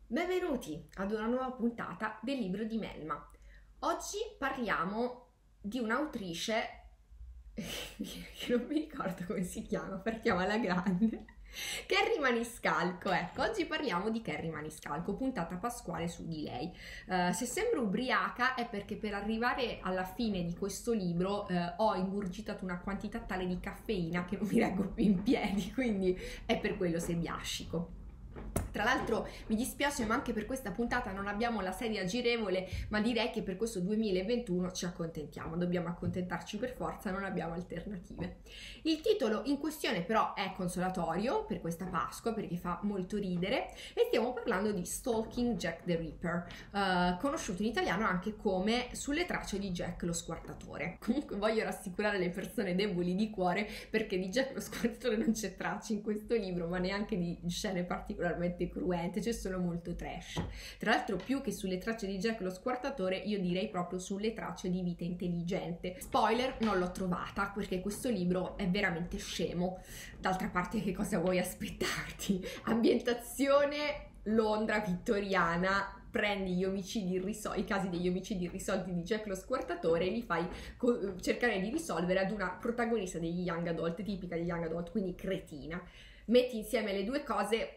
Benvenuti ad una nuova puntata del libro di Melma. Oggi parliamo di un'autrice che non mi ricordo come si chiama, partiamo alla grande. Kerry Maniscalco, ecco, oggi parliamo di Kerry Maniscalco, puntata pasquale su di lei. Se sembro ubriaca è perché per arrivare alla fine di questo libro ho ingurgitato una quantità tale di caffeina che non mi reggo più in piedi, quindi è per quello se biascico. Tra l'altro mi dispiace, ma anche per questa puntata non abbiamo la sedia girevole, ma direi che per questo 2021 ci accontentiamo, dobbiamo accontentarci per forza, non abbiamo alternative. Il titolo in questione però è consolatorio per questa Pasqua perché fa molto ridere e stiamo parlando di Stalking Jack the Ripper, conosciuto in italiano anche come Sulle tracce di Jack lo squartatore. Comunque voglio rassicurare le persone deboli di cuore perché di Jack lo squartatore non c'è traccia in questo libro, ma neanche di scene particolarmente cruente, cioè sono molto trash. Tra l'altro più che sulle tracce di Jack lo squartatore io direi proprio sulle tracce di Vita Intelligente. Spoiler, non l'ho trovata perché questo libro è veramente scemo. D'altra parte che cosa vuoi aspettarti? Ambientazione Londra vittoriana, prendi gli omicidi i casi degli omicidi irrisolti di Jack lo squartatore e li fai cercare di risolvere ad una protagonista degli young adult, tipica degli young adult, quindi cretina. Metti insieme le due cose,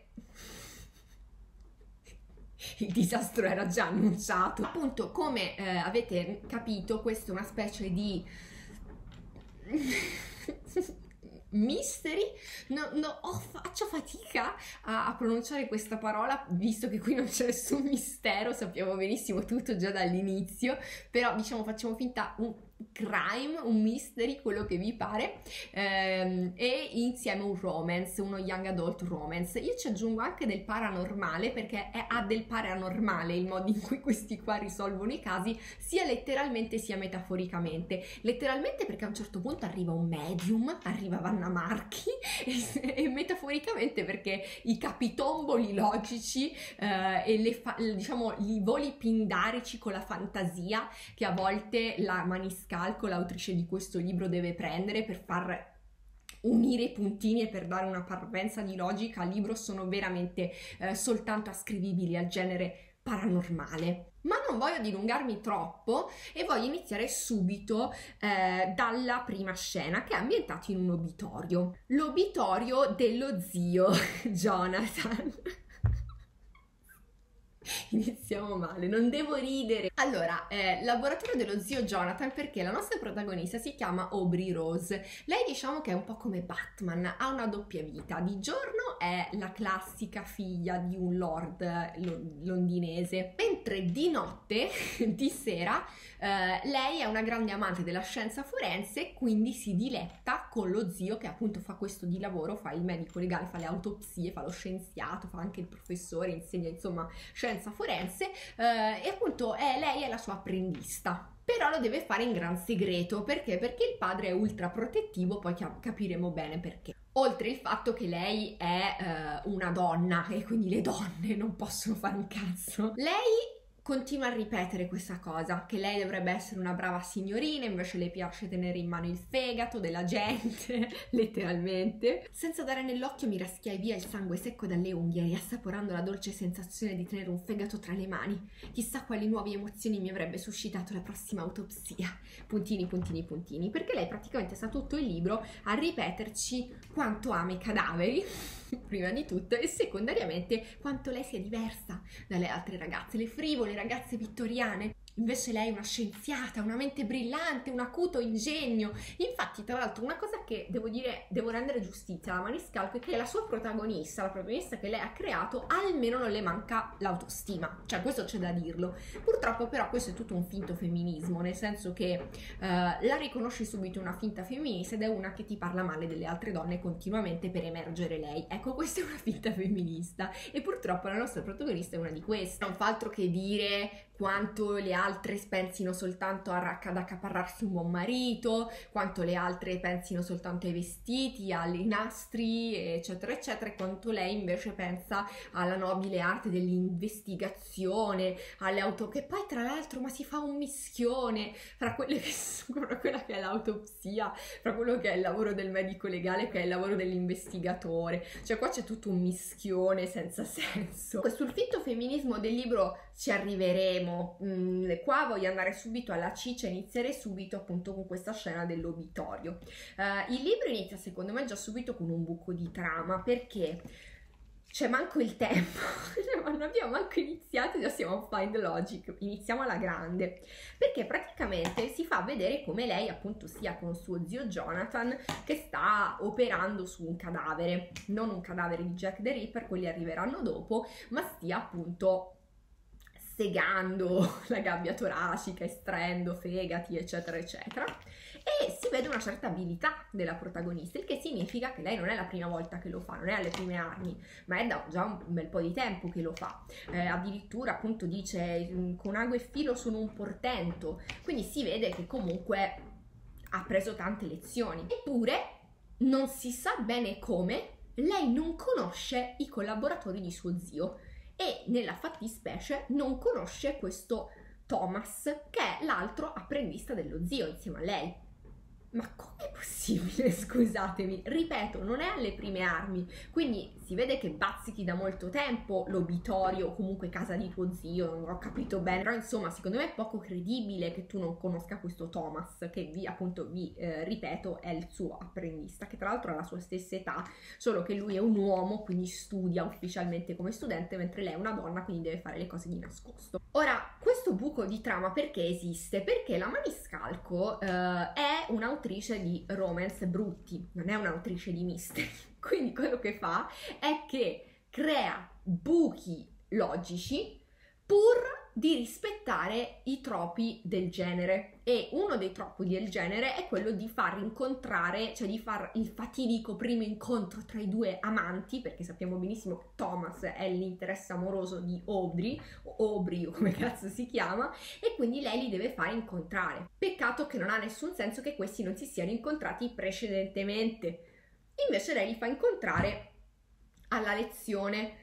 il disastro era già annunciato. Appunto, come avete capito, questa è una specie di mystery. Faccio fatica a pronunciare questa parola, visto che qui non c'è nessun mistero, sappiamo benissimo tutto già dall'inizio, però diciamo facciamo finta un crime, un mystery, quello che vi pare, e insieme un romance, uno young adult romance. Io ci aggiungo anche del paranormale perché ha del paranormale il modo in cui questi qua risolvono i casi, sia letteralmente sia metaforicamente. Letteralmente perché a un certo punto arriva un medium, arriva Vanna Marchi, e metaforicamente perché i capitomboli logici e diciamo i voli pindarici con la fantasia che a volte la Maniscalco, l'autrice di questo libro, deve prendere per far unire i puntini e per dare una parvenza di logica al libro sono veramente soltanto ascrivibili al genere paranormale. Ma non voglio dilungarmi troppo e voglio iniziare subito dalla prima scena, che è ambientato in un obitorio, l'obitorio dello zio Jonathan. Iniziamo male, non devo ridere. Allora, laboratorio dello zio Jonathan, perché la nostra protagonista si chiama Aubrey Rose. Lei diciamo che è un po' come Batman, ha una doppia vita. Di giorno è la classica figlia di un lord londinese, mentre di notte, di sera, lei è una grande amante della scienza forense, quindi si diletta con lo zio che appunto fa questo di lavoro, fa il medico legale, fa le autopsie, fa lo scienziato, fa anche il professore, insegna insomma scienza forense, e appunto lei è la sua apprendista. Però lo deve fare in gran segreto, perché? Perché il padre è ultra protettivo, poi capiremo bene perché. Oltre il fatto che lei è una donna e quindi le donne non possono fare un cazzo. Lei continua a ripetere questa cosa, che lei dovrebbe essere una brava signorina, invece le piace tenere in mano il fegato della gente, letteralmente. Senza dare nell'occhio mi raschiai via il sangue secco dalle unghie, riassaporando la dolce sensazione di tenere un fegato tra le mani. Chissà quali nuove emozioni mi avrebbe suscitato la prossima autopsia. Puntini, puntini, puntini, perché lei praticamente sta tutto il libro a ripeterci quanto ama i cadaveri, prima di tutto, e secondariamente quanto lei sia diversa dalle altre ragazze, le frivole ragazze vittoriane. Invece lei è una scienziata, una mente brillante, un acuto ingegno. Infatti, tra l'altro, una cosa che devo dire, devo rendere giustizia alla Maniscalco è che la sua protagonista, la protagonista che lei ha creato, almeno non le manca l'autostima. Cioè, questo c'è da dirlo. Purtroppo, però, questo è tutto un finto femminismo, nel senso che la riconosci subito una finta femminista ed è una che ti parla male delle altre donne continuamente per emergere lei. Ecco, questa è una finta femminista e purtroppo la nostra protagonista è una di queste. Non fa altro che dire quanto le altre pensino soltanto ad accaparrarsi un buon marito, quanto le altre pensino soltanto ai vestiti, ai nastri, eccetera eccetera, e quanto lei invece pensa alla nobile arte dell'investigazione, alle auto, che poi tra l'altro ma si fa un mischione fra quelle che fra quella che è l'autopsia, fra quello che è il lavoro del medico legale, che è il lavoro dell'investigatore, cioè qua c'è tutto un mischione senza senso. Sul finto femminismo del libro ci arriveremo. Qua voglio andare subito alla ciccia, iniziare subito appunto con questa scena dell'obitorio. Il libro inizia secondo me già subito con un buco di trama, perché c'è manco il tempo, non abbiamo manco iniziato, già siamo a Find Logic, iniziamo alla grande, perché praticamente si fa vedere come lei appunto sia con suo zio Jonathan che sta operando su un cadavere, non un cadavere di Jack the Ripper, quelli arriveranno dopo, ma stia appunto segando la gabbia toracica, estraendo fegati, eccetera eccetera, e si vede una certa abilità della protagonista, il che significa che lei non è la prima volta che lo fa, non è alle prime armi, ma è da già un bel po' di tempo che lo fa. Addirittura appunto dice con ago e filo sono un portento, quindi si vede che comunque ha preso tante lezioni. Eppure non si sa bene come lei non conosce i collaboratori di suo zio, e nella fattispecie non conosce questo Thomas, che è l'altro apprendista dello zio insieme a lei. Ma com'è possibile, scusatemi? Ripeto, non è alle prime armi, quindi si vede che bazzichi da molto tempo l'obitorio o comunque casa di tuo zio, non ho capito bene, però insomma secondo me è poco credibile che tu non conosca questo Thomas, che ripeto, è il suo apprendista, che tra l'altro ha la sua stessa età, solo che lui è un uomo, quindi studia ufficialmente come studente, mentre lei è una donna, quindi deve fare le cose di nascosto. Ora, questo buco di trama perché esiste? Perché la Maniscalco è un'autrice di romance brutti, non è un'autrice di mystery. Quindi quello che fa è che crea buchi logici pur di rispettare i tropi del genere, e uno dei tropi del genere è quello di far incontrare, cioè di far il fatidico primo incontro tra i due amanti, perché sappiamo benissimo che Thomas è l'interesse amoroso di Audrey, o Aubrey o come cazzo si chiama, e quindi lei li deve fare incontrare. Peccato che non ha nessun senso che questi non si siano incontrati precedentemente, invece lei li fa incontrare alla lezione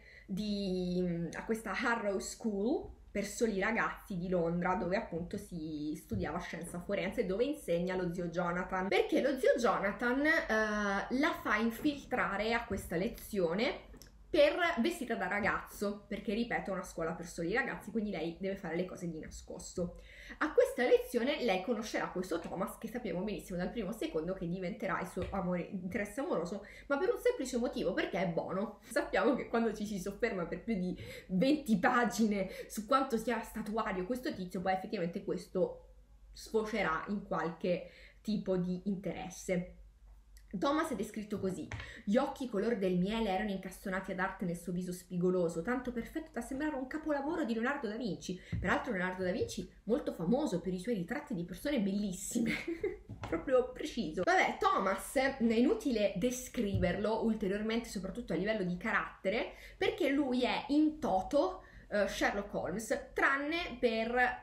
a questa Harrow School per soli ragazzi di Londra, dove appunto si studiava scienza forense, dove insegna lo zio Jonathan, perché lo zio Jonathan la fa infiltrare a questa lezione vestita da ragazzo, perché ripeto è una scuola per soli ragazzi, quindi lei deve fare le cose di nascosto. A questa lezione lei conoscerà questo Thomas, che sappiamo benissimo dal primo secondo che diventerà il suo interesse amoroso, ma per un semplice motivo, perché è buono. Sappiamo che quando ci si sofferma per più di 20 pagine su quanto sia statuario questo tizio, poi effettivamente questo sfocerà in qualche tipo di interesse. Thomas è descritto così: gli occhi color del miele erano incastonati ad arte nel suo viso spigoloso, tanto perfetto da sembrare un capolavoro di Leonardo da Vinci. Peraltro Leonardo da Vinci molto famoso per i suoi ritratti di persone bellissime. Proprio preciso. Vabbè, Thomas è inutile descriverlo ulteriormente, soprattutto a livello di carattere, perché lui è in toto Sherlock Holmes, tranne per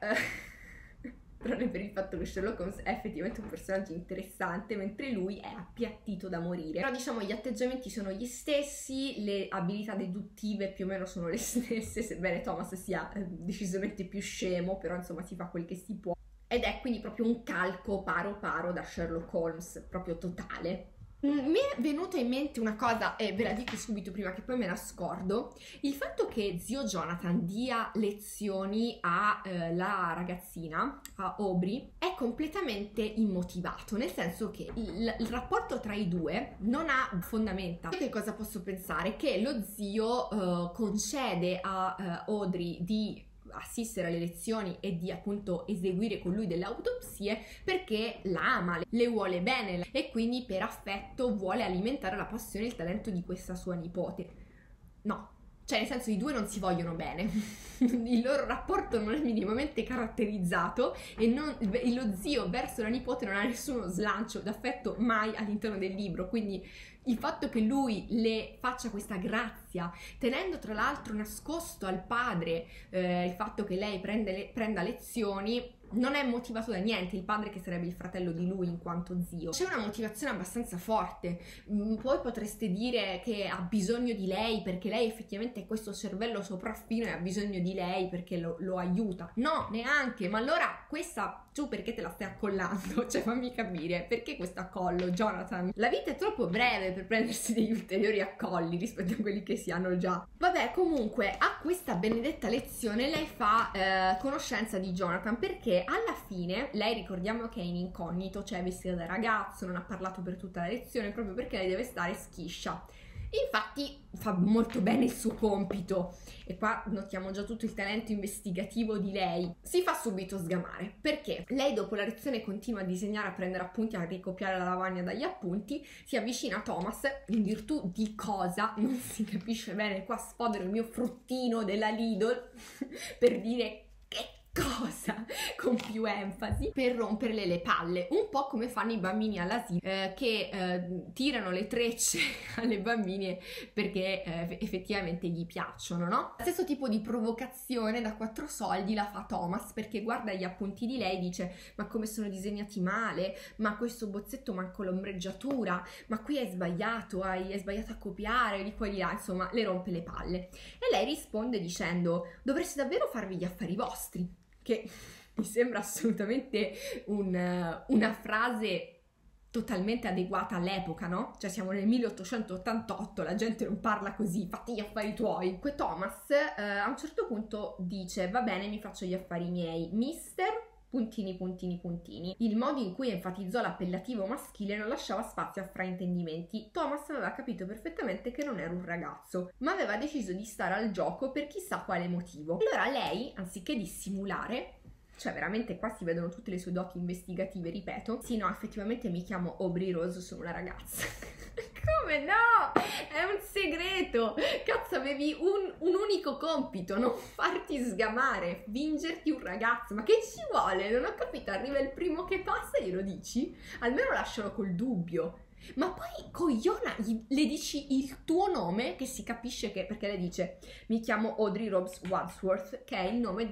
il fatto che Sherlock Holmes è effettivamente un personaggio interessante, mentre lui è appiattito da morire. Però diciamo gli atteggiamenti sono gli stessi, le abilità deduttive più o meno sono le stesse, sebbene Thomas sia decisamente più scemo, però insomma si fa quel che si può. Ed è quindi proprio un calco paro paro da Sherlock Holmes, proprio totale. Mi è venuta in mente una cosa, e ve la dico subito prima che poi me la scordo: il fatto che zio Jonathan dia lezioni alla ragazzina, a Aubrey, è completamente immotivato, nel senso che il rapporto tra i due non ha fondamenta. Che cosa posso pensare? Che lo zio concede a Audrey di assistere alle lezioni e di appunto eseguire con lui delle autopsie perché la ama, le vuole bene e quindi per affetto vuole alimentare la passione e il talento di questa sua nipote. No, cioè nel senso i due non si vogliono bene, il loro rapporto non è minimamente caratterizzato e lo zio verso la nipote non ha nessuno slancio d'affetto mai all'interno del libro, quindi il fatto che lui le faccia questa grazia ansia, tenendo tra l'altro nascosto al padre il fatto che lei prenda lezioni. Non è motivato da niente, il padre che sarebbe il fratello di lui in quanto zio. C'è una motivazione abbastanza forte. Poi potreste dire che ha bisogno di lei perché lei effettivamente è questo cervello sopraffino e ha bisogno di lei perché lo aiuta. No, neanche. Ma allora questa tu perché te la stai accollando? Cioè fammi capire, perché questo accollo, Jonathan? La vita è troppo breve per prendersi degli ulteriori accolli rispetto a quelli che si hanno già. Vabbè, comunque a questa benedetta lezione lei fa conoscenza di Jonathan perché alla fine lei, ricordiamo che è in incognito, cioè vestita da ragazzo, non ha parlato per tutta la lezione proprio perché lei deve stare schiscia. Infatti fa molto bene il suo compito e qua notiamo già tutto il talento investigativo di lei. Si fa subito sgamare perché lei dopo la lezione continua a disegnare, a prendere appunti, a ricopiare la lavagna dagli appunti, si avvicina a Thomas in virtù di cosa non si capisce bene. Qua sfodero il mio fruttino della Lidl per dire che cosa con più enfasi, per romperle le palle, un po' come fanno i bambini all'asilo che tirano le trecce alle bambine perché effettivamente gli piacciono, no? Lo stesso tipo di provocazione da 4 soldi la fa Thomas perché guarda gli appunti di lei e dice: ma come sono disegnati male, ma questo bozzetto manco l'ombreggiatura, ma qui hai sbagliato a copiare di qua e di là, insomma le rompe le palle. E lei risponde dicendo: dovreste davvero farvi gli affari vostri, che mi sembra assolutamente una frase totalmente adeguata all'epoca, no? Cioè siamo nel 1888, la gente non parla così, fatti gli affari tuoi. Thomas a un certo punto dice: va bene, mi faccio gli affari miei, mister puntini puntini puntini. Il modo in cui enfatizzò l'appellativo maschile non lasciava spazio a fraintendimenti. Thomas aveva capito perfettamente che non era un ragazzo, ma aveva deciso di stare al gioco per chissà quale motivo. Allora lei, anziché dissimulare, cioè veramente qua si vedono tutte le sue doti investigative, ripeto: sì, no, effettivamente mi chiamo Aubrey Rose, sono una ragazza. Come no? È un segreto! Cazzo, avevi un unico compito, non farti sgamare, fingerti un ragazzo. Ma che ci vuole? Non ho capito, arriva il primo che passa e glielo dici? Almeno lascialo col dubbio. Ma poi, cogliona, le dici il tuo nome, che si capisce che, perché lei dice: mi chiamo Audrey Rose Wadsworth, che è il nome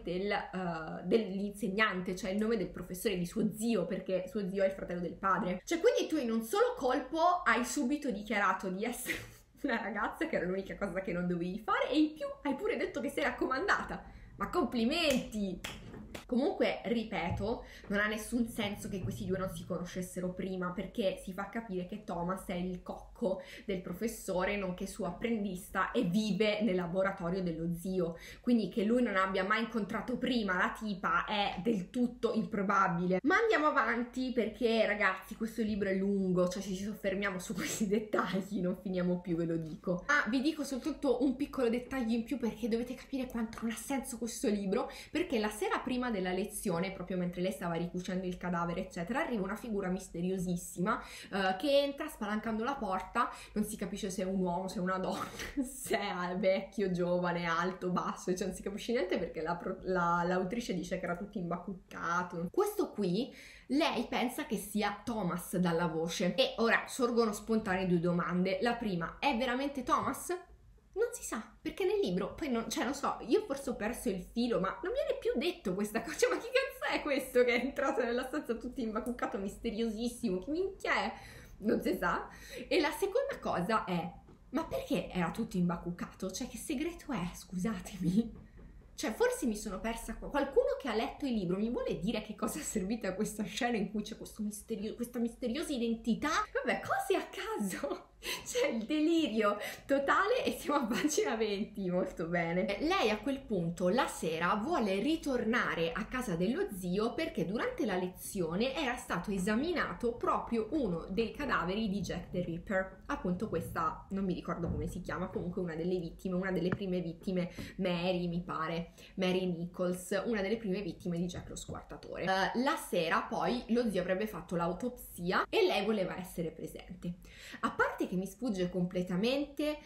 dell'insegnante, cioè il nome del professore di suo zio, perché suo zio è il fratello del padre. Cioè, quindi tu in un solo colpo hai subito dichiarato di essere una ragazza, che era l'unica cosa che non dovevi fare, e in più hai pure detto che sei raccomandata. Ma complimenti! Comunque, ripeto, non ha nessun senso che questi due non si conoscessero prima, perché si fa capire che Thomas è il cocco del professore, nonché suo apprendista, e vive nel laboratorio dello zio, quindi che lui non abbia mai incontrato prima la tipa è del tutto improbabile. Ma andiamo avanti perché, ragazzi, questo libro è lungo, cioè se ci soffermiamo su questi dettagli non finiamo più, ve lo dico. Ah, vi dico soltanto un piccolo dettaglio in più perché dovete capire quanto non ha senso questo libro, perché la sera prima della lezione, proprio mentre lei stava ricucendo il cadavere eccetera, arriva una figura misteriosissima che entra spalancando la porta, non si capisce se è un uomo, se è una donna, se è vecchio, giovane, alto, basso, cioè non si capisce niente perché l'autrice dice che era tutto imbacuccato. Questo qui lei pensa che sia Thomas dalla voce e ora sorgono spontanee 2 domande. La prima: è veramente Thomas? Non si sa, perché nel libro, poi non, cioè non so, io forse ho perso il filo, ma non viene più detto questa cosa. Cioè, ma chi cazzo è questo che è entrato nella stanza tutto imbacuccato, misteriosissimo? Chi minchia è? Non si sa. E la seconda cosa è: ma perché era tutto imbacuccato? Cioè, che segreto è? Scusatemi. Cioè, forse mi sono persa qua. Qualcuno che ha letto il libro mi vuole dire che cosa è servita a questa scena in cui c'è questa misteriosa identità? Vabbè, cose a caso. C'è il delirio totale e siamo a pagina 20, molto bene. Lei a quel punto la sera vuole ritornare a casa dello zio perché durante la lezione era stato esaminato proprio uno dei cadaveri di Jack the Ripper. Appunto questa, non mi ricordo come si chiama, comunque una delle vittime, una delle prime vittime, Mary mi pare, Mary Nichols, una delle prime vittime di Jack lo Squartatore. La sera poi lo zio avrebbe fatto l'autopsia e lei voleva essere presente. A parte che mi sfugge completamente,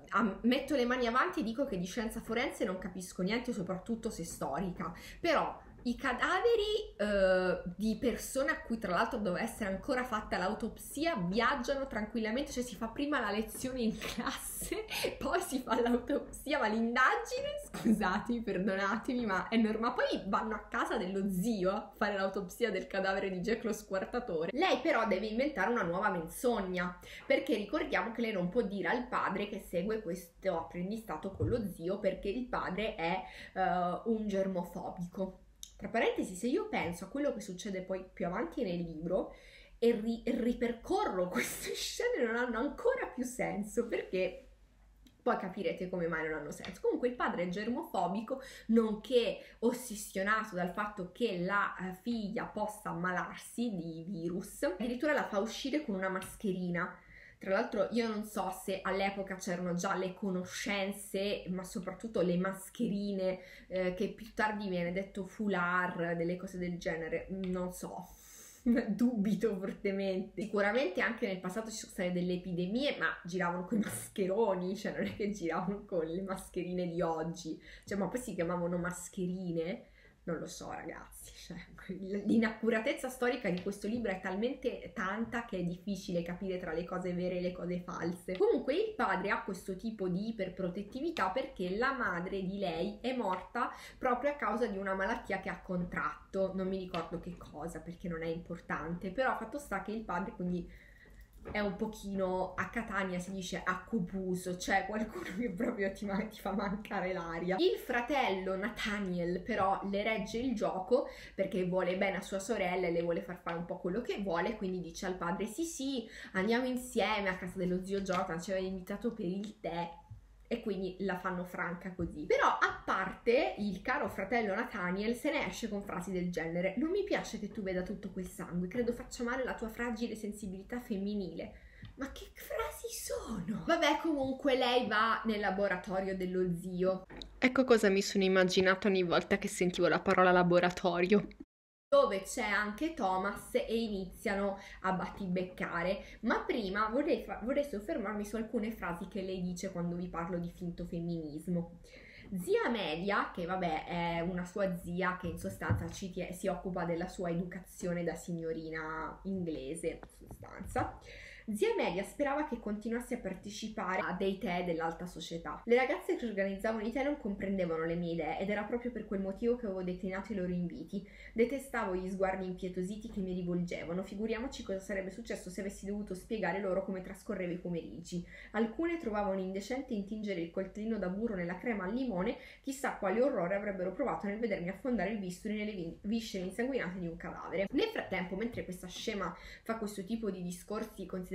metto le mani avanti e dico che di scienza forense non capisco niente, soprattutto se storica, però I cadaveri di persone a cui tra l'altro doveva essere ancora fatta l'autopsia viaggiano tranquillamente, cioè si fa prima la lezione in classe, poi si fa l'autopsia, ma l'indagine, scusatemi, perdonatemi, ma è normale. Poi vanno a casa dello zio a fare l'autopsia del cadavere di Jack lo squartatore. Lei però deve inventare una nuova menzogna, perché ricordiamo che lei non può dire al padre che segue questo apprendistato con lo zio, perché il padre è un germofobico. Tra parentesi, se io penso a quello che succede poi più avanti nel libro e ripercorro queste scene, non hanno ancora più senso, perché poi capirete come mai non hanno senso. Comunque il padre è germofobico, nonché ossessionato dal fatto che la figlia possa ammalarsi di virus, addirittura la fa uscire con una mascherina. Tra l'altro io non so se all'epoca c'erano già le conoscenze, ma soprattutto le mascherine, che più tardi viene detto foulard, delle cose del genere, non so. Dubito fortemente. Sicuramente anche nel passato ci sono state delle epidemie, ma giravano con i mascheroni, cioè non è che giravano con le mascherine di oggi, cioè ma poi si chiamavano mascherine. Non lo so ragazzi, cioè, l'inaccuratezza storica di questo libro è talmente tanta che è difficile capire tra le cose vere e le cose false. Comunque il padre ha questo tipo di iperprotettività perché la madre di lei è morta proprio a causa di una malattia che ha contratto, non mi ricordo che cosa perché non è importante, però fatto sta che il padre quindi è un pochino, a Catania si dice accupuso, cioè qualcuno che proprio ti fa mancare l'aria. Il fratello Nathaniel però le regge il gioco perché vuole bene a sua sorella e le vuole far fare un po' quello che vuole, quindi dice al padre sì andiamo insieme a casa dello zio Jonathan, ci aveva invitato per il tè, e quindi la fanno franca così. Però a parte il caro fratello Nathaniel se ne esce con frasi del genere: non mi piace che tu veda tutto quel sangue, credo faccia male la tua fragile sensibilità femminile. Ma che frasi sono? Vabbè, comunque lei va nel laboratorio dello zio. Ecco cosa mi sono immaginata ogni volta che sentivo la parola laboratorio. Dove c'è anche Thomas e iniziano a battibeccare. Ma prima vorrei soffermarmi su alcune frasi che lei dice quando vi parlo di finto femminismo. Zia Amelia, che vabbè è una sua zia che in sostanza si occupa della sua educazione da signorina inglese, in sostanza. Zia Amelia sperava che continuassi a partecipare a dei tè dell'alta società. Le ragazze che organizzavano i tè non comprendevano le mie idee ed era proprio per quel motivo che avevo declinato i loro inviti. Detestavo gli sguardi impietositi che mi rivolgevano, figuriamoci cosa sarebbe successo se avessi dovuto spiegare loro come trascorrevo i pomeriggi. Alcune trovavano indecente intingere il coltellino da burro nella crema al limone, chissà quale orrore avrebbero provato nel vedermi affondare il bisturi nelle viscere insanguinate di un cadavere. Nel frattempo, mentre questa scema fa questo tipo di discorsi considerandosi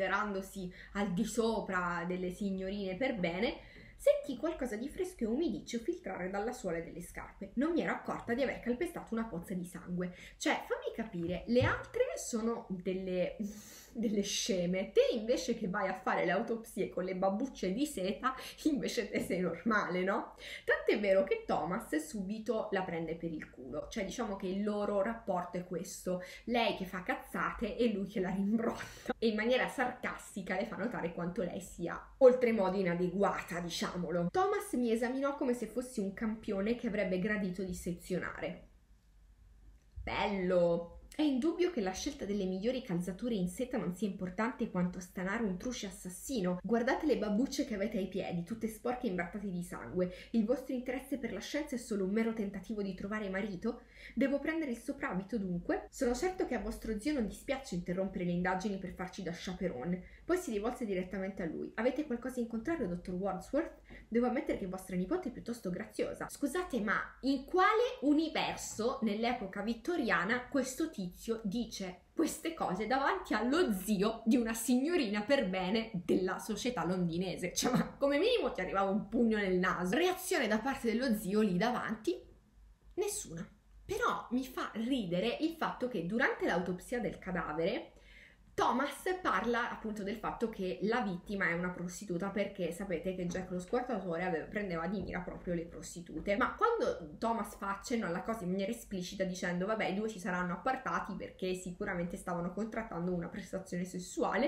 al di sopra delle signorine per bene, sentì qualcosa di fresco e umidiccio filtrare dalla suola delle scarpe. Non mi ero accorta di aver calpestato una pozza di sangue. Cioè, fammi capire, le altre sono delle sceme, te invece che vai a fare le autopsie con le babbucce di seta, invece te sei normale, no? Tant'è vero che Thomas subito la prende per il culo, cioè diciamo che il loro rapporto è questo: lei che fa cazzate e lui che la rimbrotta, e in maniera sarcastica le fa notare quanto lei sia oltremodo inadeguata, diciamolo. Thomas mi esaminò come se fossi un campione che avrebbe gradito di sezionare. Bello! È indubbio che la scelta delle migliori calzature in seta non sia importante quanto stanare un truce assassino. Guardate le babbucce che avete ai piedi, tutte sporche e imbrattate di sangue. Il vostro interesse per la scienza è solo un mero tentativo di trovare marito? Devo prendere il sopravvito dunque? Sono certo che a vostro zio non dispiace interrompere le indagini per farci da chaperone. Poi si rivolse direttamente a lui. Avete qualcosa in contrario, dottor Wordsworth? Devo ammettere che vostra nipote è piuttosto graziosa. Scusate, ma in quale universo nell'epoca vittoriana questo tizio dice queste cose davanti allo zio di una signorina per bene della società londinese? Cioè, ma come minimo ti arrivava un pugno nel naso. Reazione da parte dello zio lì davanti? Nessuna. Però mi fa ridere il fatto che durante l'autopsia del cadavere Thomas parla appunto del fatto che la vittima è una prostituta, perché sapete che Jack lo squartatore prendeva di mira proprio le prostitute. Ma quando Thomas fa accenno alla cosa in maniera esplicita dicendo vabbè, i due si saranno appartati perché sicuramente stavano contrattando una prestazione sessuale,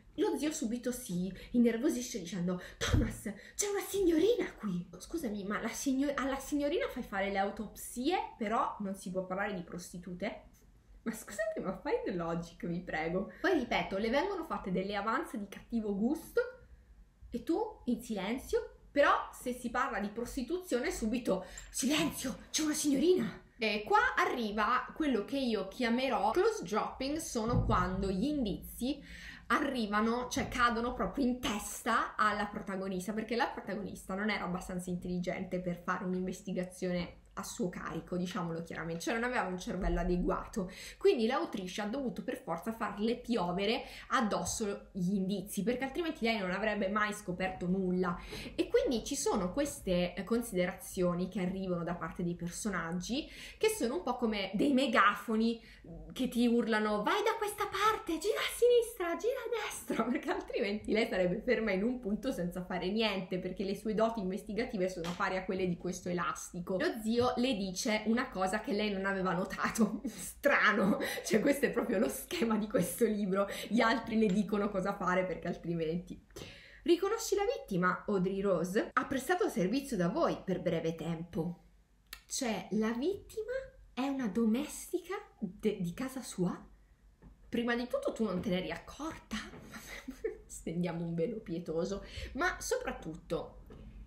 Lo zio subito si innervosisce dicendo: Thomas, c'è una signorina qui. Scusami, ma alla signorina fai fare le autopsie, però non si può parlare di prostitute? Ma scusate, ma find logic, vi prego. Poi ripeto, le vengono fatte delle avanze di cattivo gusto e tu in silenzio. Però se si parla di prostituzione subito silenzio, c'è una signorina. E qua arriva quello che io chiamerò close dropping, sono quando gli indizi arrivano, cioè cadono proprio in testa alla protagonista, perché la protagonista non era abbastanza intelligente per fare un'investigazione a suo carico, diciamolo chiaramente, cioè non aveva un cervello adeguato, quindi l'autrice ha dovuto per forza farle piovere addosso gli indizi, perché altrimenti lei non avrebbe mai scoperto nulla. E quindi ci sono queste considerazioni che arrivano da parte dei personaggi, che sono un po' come dei megafoni che ti urlano: vai da questa parte, gira a sinistra, gira a destra, perché altrimenti lei sarebbe ferma in un punto senza fare niente, perché le sue doti investigative sono pari a quelle di questo elastico. Lo zio le dice una cosa che lei non aveva notato. Strano, cioè questo è proprio lo schema di questo libro, gli altri le dicono cosa fare perché altrimenti. Riconosci la vittima, Audrey Rose? Ha prestato servizio da voi per breve tempo. Cioè, la vittima è una domestica di casa sua? Prima di tutto tu non te ne eri accorta? Stendiamo un velo pietoso. Ma soprattutto,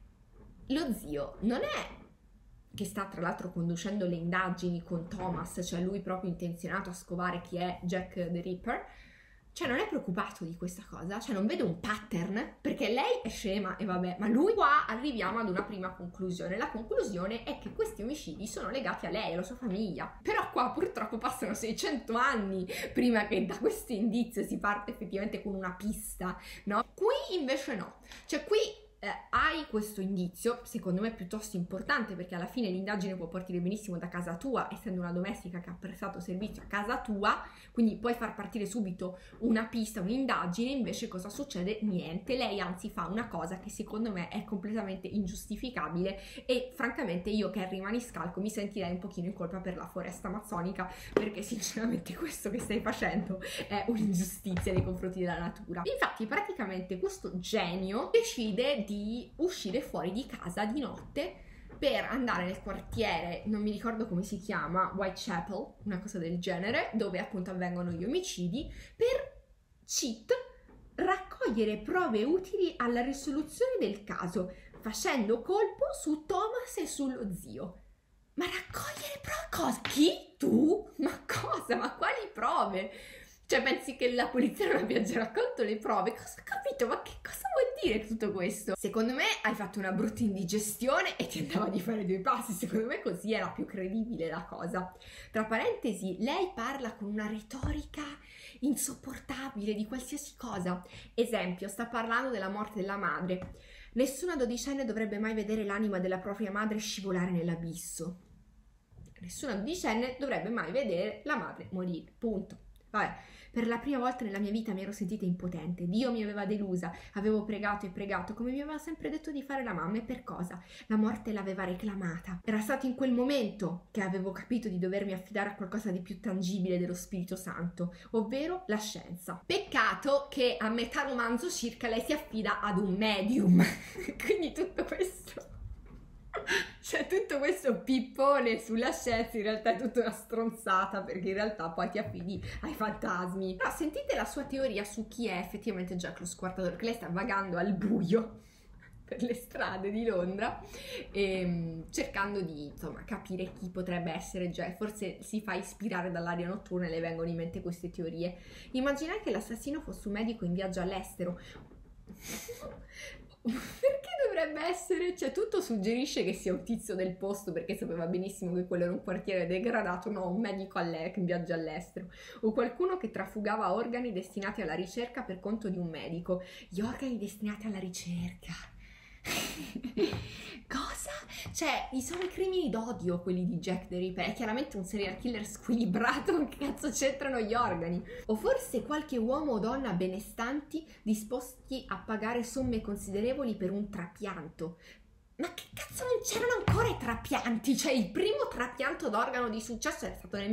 lo zio non è che sta tra l'altro conducendo le indagini con Thomas, cioè lui proprio intenzionato a scovare chi è Jack the Ripper, cioè non è preoccupato di questa cosa, cioè non vede un pattern, perché lei è scema e vabbè, ma lui. Qua arriviamo ad una prima conclusione. La conclusione è che questi omicidi sono legati a lei, alla sua famiglia, però qua purtroppo passano 600 anni prima che da questo indizio si parte effettivamente con una pista, no? Qui invece no, cioè qui hai questo indizio, secondo me piuttosto importante, perché alla fine l'indagine può partire benissimo da casa tua, essendo una domestica che ha prestato servizio a casa tua, quindi puoi far partire subito una pista, un'indagine. Invece cosa succede? Niente, lei anzi fa una cosa che secondo me è completamente ingiustificabile e francamente io, Carrie Maniscalco, mi sentirei un pochino in colpa per la foresta amazzonica, perché sinceramente questo che stai facendo è un'ingiustizia nei confronti della natura. Infatti praticamente questo genio decide di uscire fuori di casa di notte per andare nel quartiere, non mi ricordo come si chiama, Whitechapel, una cosa del genere, dove appunto avvengono gli omicidi, per raccogliere prove utili alla risoluzione del caso, facendo colpo su Thomas e sullo zio. Ma raccogliere prove? Cosa? Chi? Tu? Ma cosa? Ma quali prove? Cioè pensi che la polizia non abbia già raccolto le prove? Cosa ho capito? Ma che cosa vuol dire tutto questo? Secondo me hai fatto una brutta indigestione e ti andava di fare due passi. Secondo me così era più credibile la cosa. Tra parentesi, lei parla con una retorica insopportabile di qualsiasi cosa. Esempio, sta parlando della morte della madre. Nessuna dodicenne dovrebbe mai vedere l'anima della propria madre scivolare nell'abisso. Nessuna dodicenne dovrebbe mai vedere la madre morire. Punto. Vabbè, per la prima volta nella mia vita mi ero sentita impotente. Dio mi aveva delusa, avevo pregato e pregato come mi aveva sempre detto di fare la mamma, e per cosa? La morte l'aveva reclamata. Era stato in quel momento che avevo capito di dovermi affidare a qualcosa di più tangibile dello Spirito Santo, ovvero la scienza. Peccato che a metà romanzo circa lei si affida ad un medium. Quindi tutto questo... Cioè tutto questo pippone sulla scienza in realtà è tutta una stronzata, perché in realtà poi ti affidi ai fantasmi. Però sentite la sua teoria su chi è effettivamente Jack lo Squartatore, che lei sta vagando al buio per le strade di Londra cercando di insomma capire chi potrebbe essere Jack. Forse si fa ispirare dall'aria notturna e le vengono in mente queste teorie. Immagina che l'assassino fosse un medico in viaggio all'estero. Perché dovrebbe essere? Cioè tutto suggerisce che sia un tizio del posto, perché sapeva benissimo che quello era un quartiere degradato. No, un medico in viaggio all'estero, o qualcuno che trafugava organi destinati alla ricerca per conto di un medico. Gli organi destinati alla ricerca. Cosa? Cioè, sono i crimini d'odio quelli di Jack the Ripper. È chiaramente un serial killer squilibrato. Che cazzo c'entrano gli organi? O forse qualche uomo o donna benestanti disposti a pagare somme considerevoli per un trapianto. Ma che cazzo, non c'erano ancora i trapianti? Cioè, il primo trapianto d'organo di successo è stato nel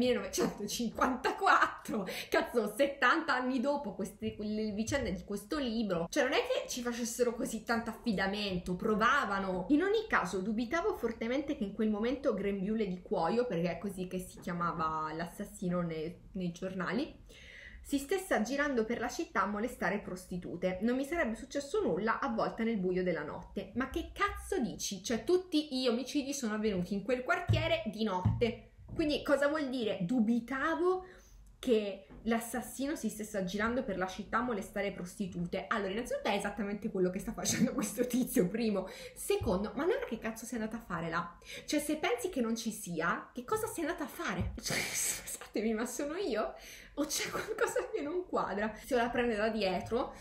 1954. Cazzo, 70 anni dopo le vicende di questo libro. Cioè, non è che ci facessero così tanto affidamento, provavano. In ogni caso, dubitavo fortemente che in quel momento Grembiule di Cuoio, perché è così che si chiamava l'assassino nei giornali, si stesse aggirando per la città a molestare prostitute. Non mi sarebbe successo nulla avvolta nel buio della notte. Ma che cazzo dici? Cioè, tutti gli omicidi sono avvenuti in quel quartiere di notte. Quindi cosa vuol dire? Dubitavo che l'assassino si stesse aggirando per la città a molestare prostitute. Allora, innanzitutto è esattamente quello che sta facendo questo tizio, primo. Secondo, ma allora che cazzo sei andata a fare là? Cioè, se pensi che non ci sia, che cosa sei andata a fare? Cioè, scusatemi, ma sono io? O c'è qualcosa che non quadra? Se la prende da dietro,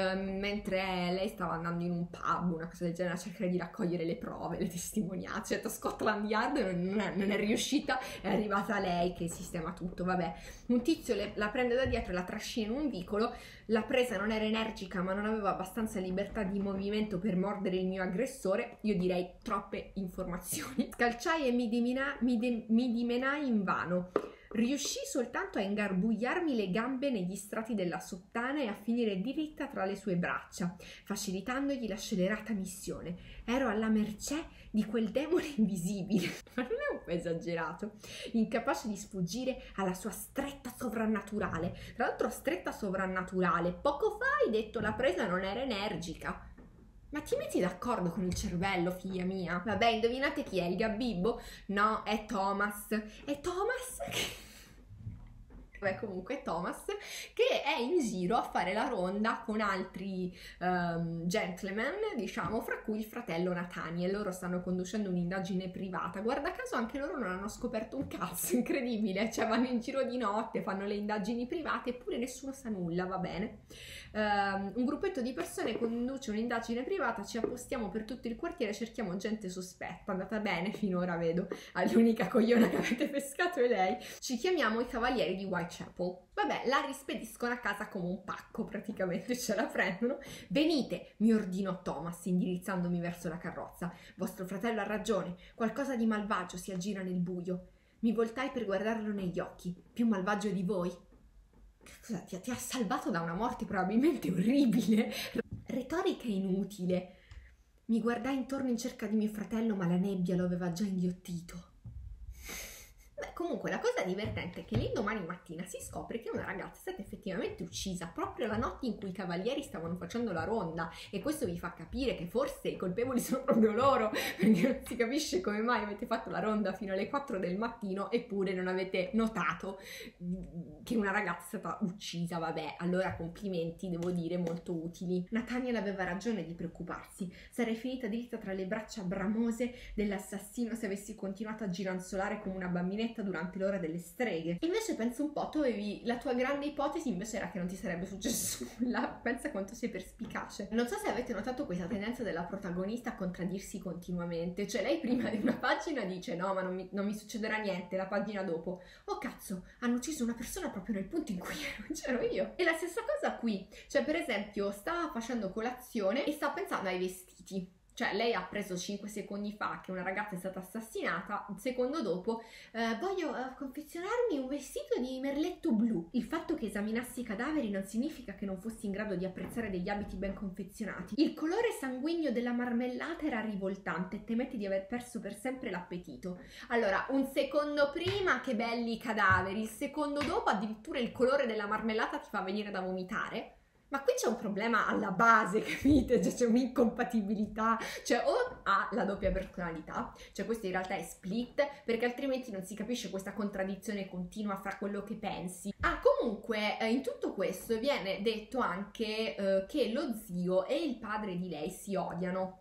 mentre lei stava andando in un pub, una cosa del genere, a cercare di raccogliere le prove, le testimonianze. Certo, Scotland Yard non è riuscita, è arrivata lei che sistema tutto, vabbè. Un tizio la prende da dietro e la trascina in un vicolo. La presa non era energica, ma non aveva abbastanza libertà di movimento per mordere il mio aggressore. Io direi troppe informazioni. Scalciai e mi dimenai invano. Riuscì soltanto a ingarbugliarmi le gambe negli strati della sottana e a finire diritta tra le sue braccia, facilitandogli la scellerata missione. Ero alla mercé di quel demone invisibile, ma non è un po' esagerato, incapace di sfuggire alla sua stretta sovrannaturale. Tra l'altro stretta sovrannaturale, poco fa hai detto la presa non era energica. Ma ti metti d'accordo con il cervello, figlia mia? Vabbè, indovinate chi è? Il Gabibbo? No, è Thomas. È Thomas che... Beh, comunque Thomas che è in giro a fare la ronda con altri gentleman, diciamo, fra cui il fratello Nathaniel. Loro stanno conducendo un'indagine privata. Guarda caso anche loro non hanno scoperto un cazzo, incredibile. Cioè vanno in giro di notte, fanno le indagini private, eppure nessuno sa nulla, va bene. Un gruppetto di persone conduce un'indagine privata, ci appostiamo per tutto il quartiere, cerchiamo gente sospetta. Andata bene finora, vedo. L'unica cogliona che avete pescato è lei. Ci chiamiamo i Cavalieri di Whitechapel. Vabbè, la rispediscono a casa come un pacco, praticamente ce la prendono. Venite, mi ordinò Thomas, indirizzandomi verso la carrozza. Vostro fratello ha ragione, qualcosa di malvagio si aggira nel buio. Mi voltai per guardarlo negli occhi. Più malvagio di voi? Scusa, ti ha salvato da una morte probabilmente orribile. Retorica inutile. Mi guardai intorno in cerca di mio fratello, ma la nebbia lo aveva già inghiottito. Beh, comunque la cosa divertente è che l'indomani mattina si scopre che una ragazza è stata effettivamente uccisa proprio la notte in cui i cavalieri stavano facendo la ronda, e questo vi fa capire che forse i colpevoli sono proprio loro, perché non si capisce come mai avete fatto la ronda fino alle 4 del mattino eppure non avete notato che una ragazza è stata uccisa. Vabbè, allora complimenti, devo dire, molto utili. Nathaniel aveva ragione di preoccuparsi. Sarei finita dritta tra le braccia bramose dell'assassino se avessi continuato a giranzolare come una bambinetta durante l'ora delle streghe. Invece pensa un po', tu avevi la tua grande ipotesi, invece era che non ti sarebbe successo nulla. Pensa quanto sei perspicace. Non so se avete notato questa tendenza della protagonista a contraddirsi continuamente. Cioè lei prima di una pagina dice no, ma non mi succederà niente, la pagina dopo oh cazzo, hanno ucciso una persona proprio nel punto in cui c'ero io. E la stessa cosa qui, cioè per esempio stava facendo colazione e sta pensando ai vestiti. Cioè lei ha preso 5 secondi fa che una ragazza è stata assassinata, il secondo dopo voglio confezionarmi un vestito di merletto blu. Il fatto che esaminassi i cadaveri non significa che non fossi in grado di apprezzare degli abiti ben confezionati. Il colore sanguigno della marmellata era rivoltante e temetti di aver perso per sempre l'appetito. Allora, un secondo prima che belli i cadaveri, il secondo dopo addirittura il colore della marmellata ti fa venire da vomitare. Ma qui c'è un problema alla base, capite? Cioè c'è un'incompatibilità, cioè o ha la doppia personalità, cioè questo in realtà è split, perché altrimenti non si capisce questa contraddizione continua fra quello che pensi. Comunque in tutto questo viene detto anche che lo zio e il padre di lei si odiano,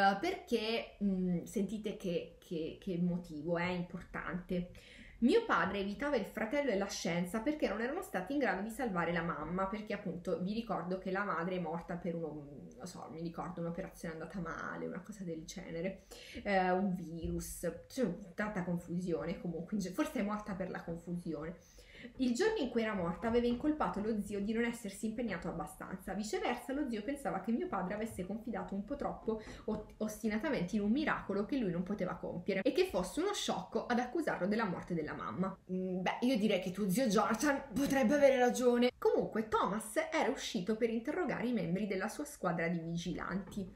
perché sentite che motivo è importante. Mio padre evitava il fratello e la scienza perché non erano stati in grado di salvare la mamma, perché appunto vi ricordo che la madre è morta per mi ricordo un'operazione andata male, una cosa del genere, un virus, c'è tanta confusione comunque, forse è morta per la confusione. Il giorno in cui era morta aveva incolpato lo zio di non essersi impegnato abbastanza. Viceversa, lo zio pensava che mio padre avesse confidato un po' troppo ostinatamente in un miracolo che lui non poteva compiere e che fosse uno sciocco ad accusarlo della morte della mamma. Beh, io direi che tuo zio Jonathan potrebbe avere ragione. Comunque, Thomas era uscito per interrogare i membri della sua squadra di vigilanti.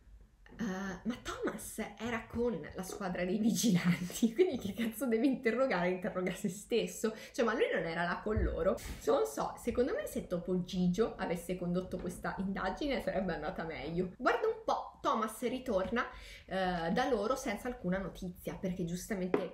Ma Thomas era con la squadra dei vigilanti, quindi che cazzo deve interrogare? Interroga se stesso, cioè, ma lui non era là con loro. Non so, secondo me se Topo Gigio avesse condotto questa indagine sarebbe andata meglio. Guarda un po', Thomas ritorna da loro senza alcuna notizia, perché giustamente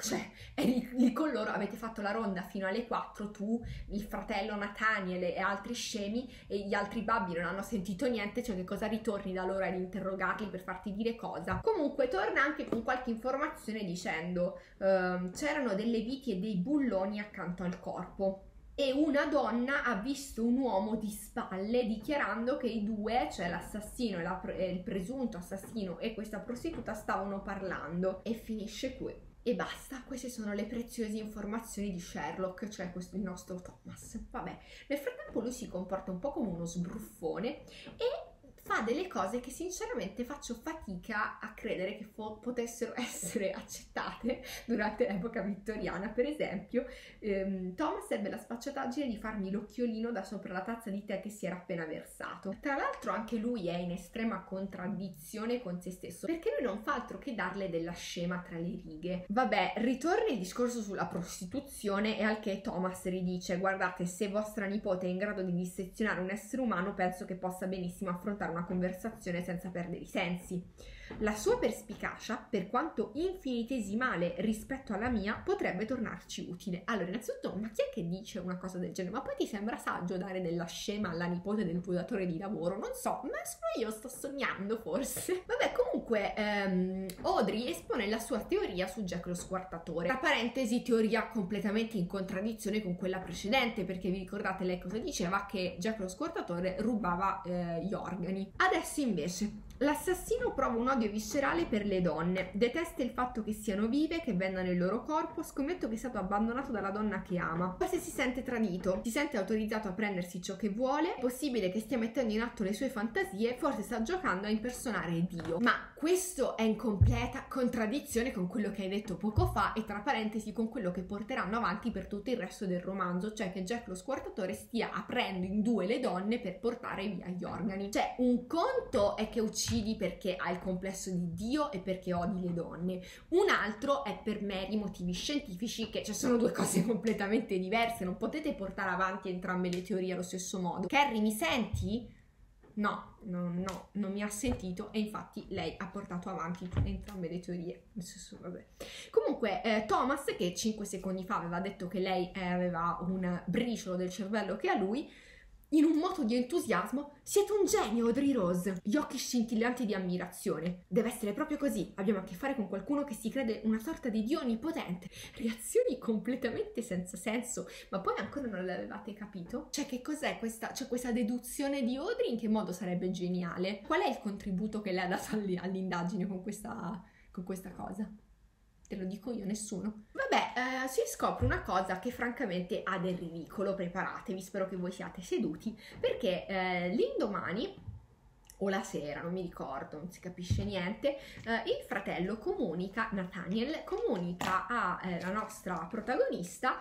eri lì con loro, avete fatto la ronda fino alle 4, tu, il fratello Nathaniel e altri scemi, e gli altri babbi non hanno sentito niente, cioè che cosa ritorni da loro ad interrogarli per farti dire cosa? Comunque torna anche con qualche informazione dicendo c'erano delle viti e dei bulloni accanto al corpo. E una donna ha visto un uomo di spalle dichiarando che i due, cioè l'assassino e il presunto assassino e questa prostituta, stavano parlando. E finisce qui. E basta, queste sono le preziose informazioni di Sherlock, cioè questo il nostro Thomas. Vabbè, nel frattempo lui si comporta un po' come uno sbruffone e fa delle cose che sinceramente faccio fatica a credere che potessero essere accettate durante l'epoca vittoriana. Per esempio, Thomas ebbe la sfacciataggine di farmi l'occhiolino da sopra la tazza di tè che si era appena versato. Tra l'altro anche lui è in estrema contraddizione con se stesso, perché lui non fa altro che darle della scema tra le righe. Vabbè, ritorna il discorso sulla prostituzione e al che Thomas ridice: guardate, se vostra nipote è in grado di dissezionare un essere umano, penso che possa benissimo affrontare una conversazione senza perdere i sensi. La sua perspicacia, per quanto infinitesimale rispetto alla mia, potrebbe tornarci utile. Allora, innanzitutto, ma chi è che dice una cosa del genere? Ma poi ti sembra saggio dare della scema alla nipote del tuo datore di lavoro? Non so, ma sono io, sto sognando forse. Vabbè, comunque, Audrey espone la sua teoria su Jack lo Squartatore. Tra parentesi, teoria completamente in contraddizione con quella precedente, perché vi ricordate lei cosa diceva? Che Jack lo Squartatore rubava gli organi. Adesso invece l'assassino prova un odio viscerale per le donne, detesta il fatto che siano vive, che vendano il loro corpo, scommetto che è stato abbandonato dalla donna che ama. Poi se si sente tradito, si sente autorizzato a prendersi ciò che vuole, è possibile che stia mettendo in atto le sue fantasie, forse sta giocando a impersonare Dio. Ma questo è in completa contraddizione con quello che hai detto poco fa e tra parentesi con quello che porteranno avanti per tutto il resto del romanzo, cioè che Jack lo Squartatore stia aprendo in due le donne per portare via gli organi. Cioè, un conto è che uccidi perché hai il complesso di Dio e perché odi le donne, un altro è per meri motivi scientifici, che cioè sono due cose completamente diverse, non potete portare avanti entrambe le teorie allo stesso modo. Carrie, mi senti? No, non mi ha sentito e infatti lei ha portato avanti entrambe le teorie. Vabbè. Comunque Thomas, che 5 secondi fa aveva detto che lei aveva un briciolo del cervello che ha lui, in un moto di entusiasmo: siete un genio, Audrey Rose! Gli occhi scintillanti di ammirazione. Deve essere proprio così, abbiamo a che fare con qualcuno che si crede una sorta di dio onnipotente. Reazioni completamente senza senso, ma poi ancora non l'avevate capito? Cioè, che cos'è questa, cioè, questa deduzione di Audrey? In che modo sarebbe geniale? Qual è il contributo che lei ha dato all'indagine con questa cosa? Te lo dico io, nessuno. Vabbè, si scopre una cosa che francamente ha del ridicolo. Preparatevi, spero che voi siate seduti, perché l'indomani o la sera, non mi ricordo, non si capisce niente, il fratello Nathaniel comunica alla nostra protagonista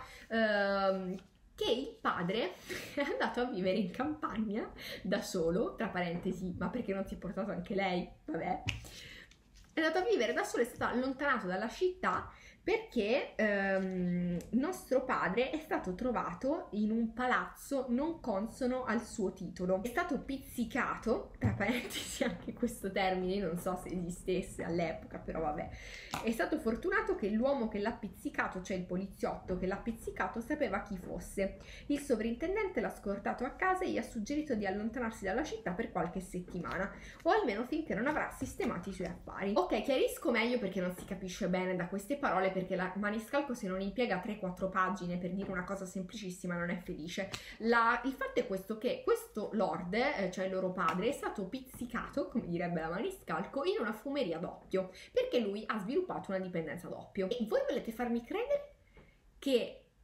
che il padre è andato a vivere in campagna da solo, tra parentesi, ma perché non si è portato anche lei? Vabbè. È andato a vivere da solo, è stato allontanato dalla città perché il nostro padre è stato trovato in un palazzo non consono al suo titolo. È stato pizzicato, tra parentesi anche questo termine, non so se esistesse all'epoca, però vabbè. È stato fortunato che l'uomo che l'ha pizzicato, cioè il poliziotto che l'ha pizzicato, sapeva chi fosse. Il sovrintendente l'ha scortato a casa e gli ha suggerito di allontanarsi dalla città per qualche settimana, o almeno finché non avrà sistemati i suoi affari. Ok, chiarisco meglio perché non si capisce bene da queste parole, perché la maniscalco, se non impiega 3-4 pagine per dire una cosa semplicissima, non è felice. Il fatto è questo, che questo lord, cioè il loro padre, è stato pizzicato, come direbbe la maniscalco, in una fumeria d'oppio, perché lui ha sviluppato una dipendenza d'oppio. E voi volete farmi credere che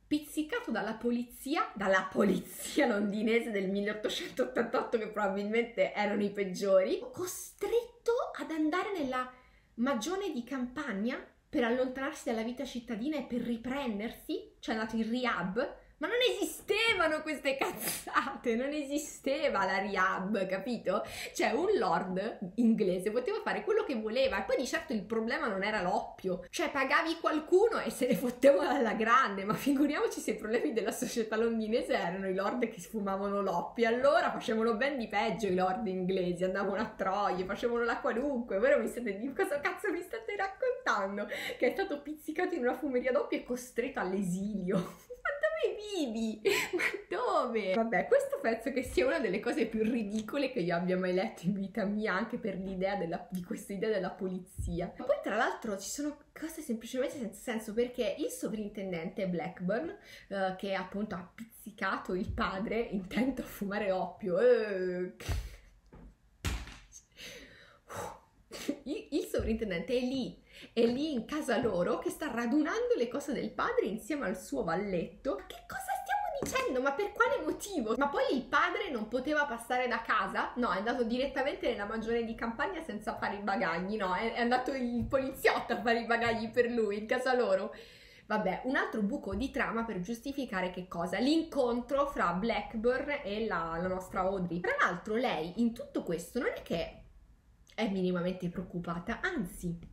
pizzicato dalla polizia londinese del 1888, che probabilmente erano i peggiori, costretto ad andare nella magione di campagna per allontanarsi dalla vita cittadina e per riprendersi, cioè è andato in rehab. Ma non esistevano queste cazzate, non esisteva la rehab, capito? Cioè un lord inglese poteva fare quello che voleva, e poi di certo il problema non era l'oppio, cioè pagavi qualcuno e se ne fottevano alla grande, ma figuriamoci se i problemi della società londinese erano i lord che sfumavano l'oppio. Allora facevano ben di peggio i lord inglesi, andavano a Troie, facevano la qualunque. Voi mi state di cosa cazzo mi state raccontando? Che è stato pizzicato in una fumeria d'oppio e costretto all'esilio. Vivi? Ma dove? Vabbè, questo penso che sia una delle cose più ridicole che io abbia mai letto in vita mia, anche per l'idea di questa idea della polizia. Ma poi tra l'altro ci sono cose semplicemente senza senso, perché il sovrintendente Blackburn, che appunto ha pizzicato il padre intento a fumare oppio, il sovrintendente è lì in casa loro che sta radunando le cose del padre insieme al suo valletto. Che cosa stiamo dicendo? Ma per quale motivo? Ma poi il padre non poteva passare da casa? No, è andato direttamente nella magione di campagna senza fare i bagagli, no, è andato il poliziotto a fare i bagagli per lui in casa loro. Vabbè, un altro buco di trama per giustificare che cosa? L'incontro fra Blackburn e la nostra Audrey. Tra l'altro lei in tutto questo non è che è minimamente preoccupata, anzi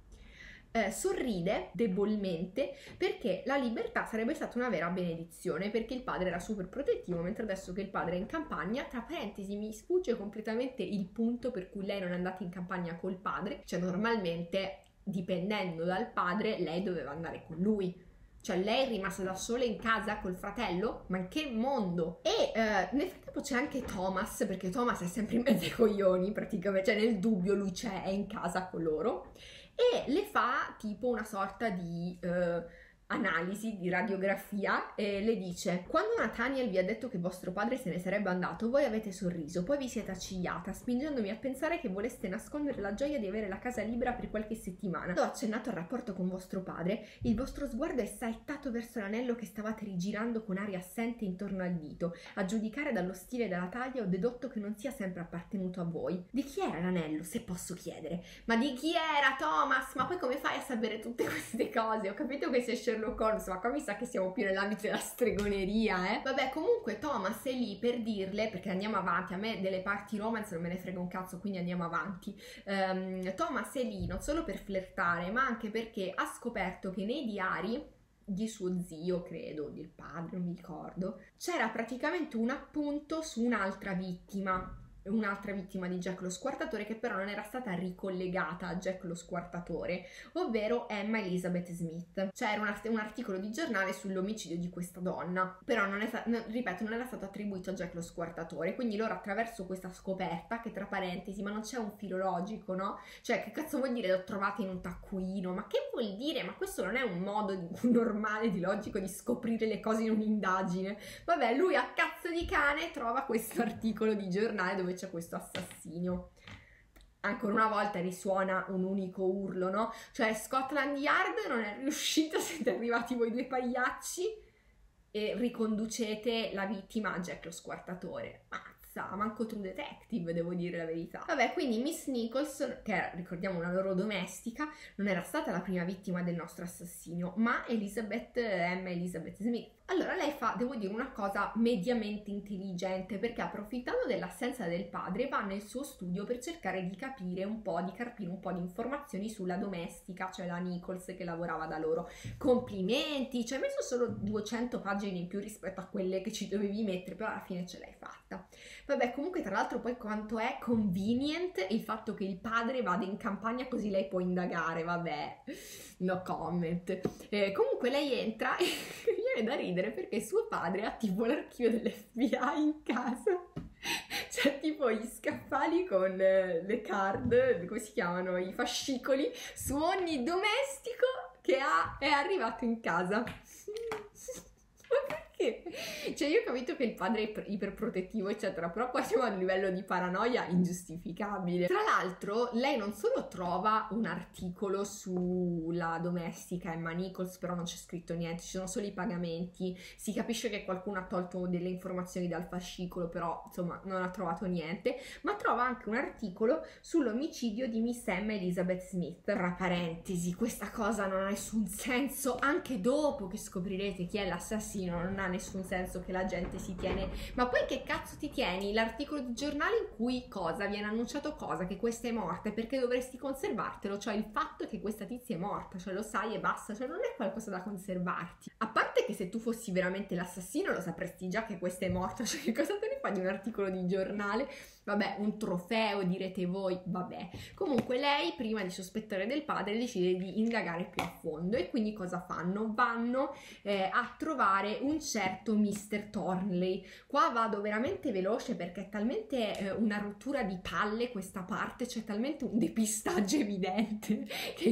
sorride debolmente, perché la libertà sarebbe stata una vera benedizione, perché il padre era super protettivo, mentre adesso che il padre è in campagna, tra parentesi mi sfugge completamente il punto per cui lei non è andata in campagna col padre, cioè normalmente dipendendo dal padre lei doveva andare con lui. Cioè lei è rimasta da sola in casa col fratello? Ma in che mondo? E nel frattempo c'è anche Thomas, perché Thomas è sempre in mezzo ai coglioni praticamente, cioè nel dubbio lui è in casa con loro, e le fa tipo una sorta di analisi, di radiografia, e le dice: quando Nathaniel vi ha detto che vostro padre se ne sarebbe andato, voi avete sorriso, poi vi siete accigliata, spingendomi a pensare che voleste nascondere la gioia di avere la casa libera per qualche settimana. Ho accennato al rapporto con vostro padre, il vostro sguardo è saettato verso l'anello che stavate rigirando con aria assente intorno al dito. A giudicare dallo stile e dalla taglia ho dedotto che non sia sempre appartenuto a voi. Di chi era l'anello, se posso chiedere? Ma di chi era, Thomas? Ma poi come fai a sapere tutte queste cose? Ho capito che sei Sherlock Holmes, ma qua mi sa che siamo più nell'ambito della stregoneria, Vabbè, comunque Thomas è lì per dirle, perché andiamo avanti, a me delle parti romance non me ne frega un cazzo, quindi andiamo avanti. Thomas è lì non solo per flirtare, ma anche perché ha scoperto che nei diari di suo zio, credo, del padre, non mi ricordo, c'era praticamente un appunto su un'altra vittima di Jack lo Squartatore, che però non era stata ricollegata a Jack lo Squartatore, ovvero Emma Elizabeth Smith. C'era un articolo di giornale sull'omicidio di questa donna, però non era stato attribuito a Jack lo Squartatore, quindi loro attraverso questa scoperta, che tra parentesi, ma non c'è un filo logico, no? Cioè, che cazzo vuol dire l'ho trovata in un taccuino? Ma che vuol dire? Ma questo non è un modo normale, di logico, di scoprire le cose in un'indagine. Vabbè, lui a cazzo di cane trova questo articolo di giornale dove c'è questo assassinio. Ancora una volta risuona un unico urlo, no? Cioè Scotland Yard non è riuscito, siete arrivati voi due pagliacci e riconducete la vittima a Jack lo Squartatore. Manco True Detective, devo dire la verità. Vabbè, quindi Miss Nicholson, che era, ricordiamo, una loro domestica, non era stata la prima vittima del nostro assassinio, ma Emma Elizabeth Smith. Allora lei fa, devo dire, una cosa mediamente intelligente, perché approfittando dell'assenza del padre va nel suo studio per cercare di carpire un po' di informazioni sulla domestica, cioè la Nichols che lavorava da loro. Complimenti, ci hai messo solo 200 pagine in più rispetto a quelle che ci dovevi mettere, però alla fine ce l'hai fatta. Vabbè, comunque tra l'altro poi quanto è convenient il fatto che il padre vada in campagna così lei può indagare, vabbè, no comment. Comunque lei entra e viene da ridere perché suo padre ha tipo l'archivio dell'FBI in casa. C'è tipo gli scaffali con le card, come si chiamano, i fascicoli su ogni domestico che è arrivato in casa. Ma Cioè io ho capito che il padre è iperprotettivo eccetera, però qua siamo a un livello di paranoia ingiustificabile. Tra l'altro lei non solo trova un articolo sulla domestica Emma Nichols, però non c'è scritto niente, ci sono solo i pagamenti, si capisce che qualcuno ha tolto delle informazioni dal fascicolo, però insomma non ha trovato niente, ma trova anche un articolo sull'omicidio di Miss Emma Elizabeth Smith. Tra parentesi, questa cosa non ha nessun senso, anche dopo che scoprirete chi è l'assassino non ha nessun senso che la gente si tiene, ma poi che cazzo ti tieni l'articolo di giornale in cui cosa? Viene annunciato cosa? Che questa è morta, perché dovresti conservartelo, cioè il fatto che questa tizia è morta, cioè lo sai e basta, cioè non è qualcosa da conservarti. A parte che se tu fossi veramente l'assassino lo sapresti già che questa è morta, cioè che cosa te ne fai di un articolo di giornale? Vabbè, un trofeo direte voi, vabbè. Comunque lei, prima di sospettare del padre, decide di indagare più a fondo e quindi cosa fanno? Vanno a trovare un certo Mr. Thornley. Qua vado veramente veloce perché è talmente una rottura di palle questa parte, c'è talmente un depistaggio evidente che è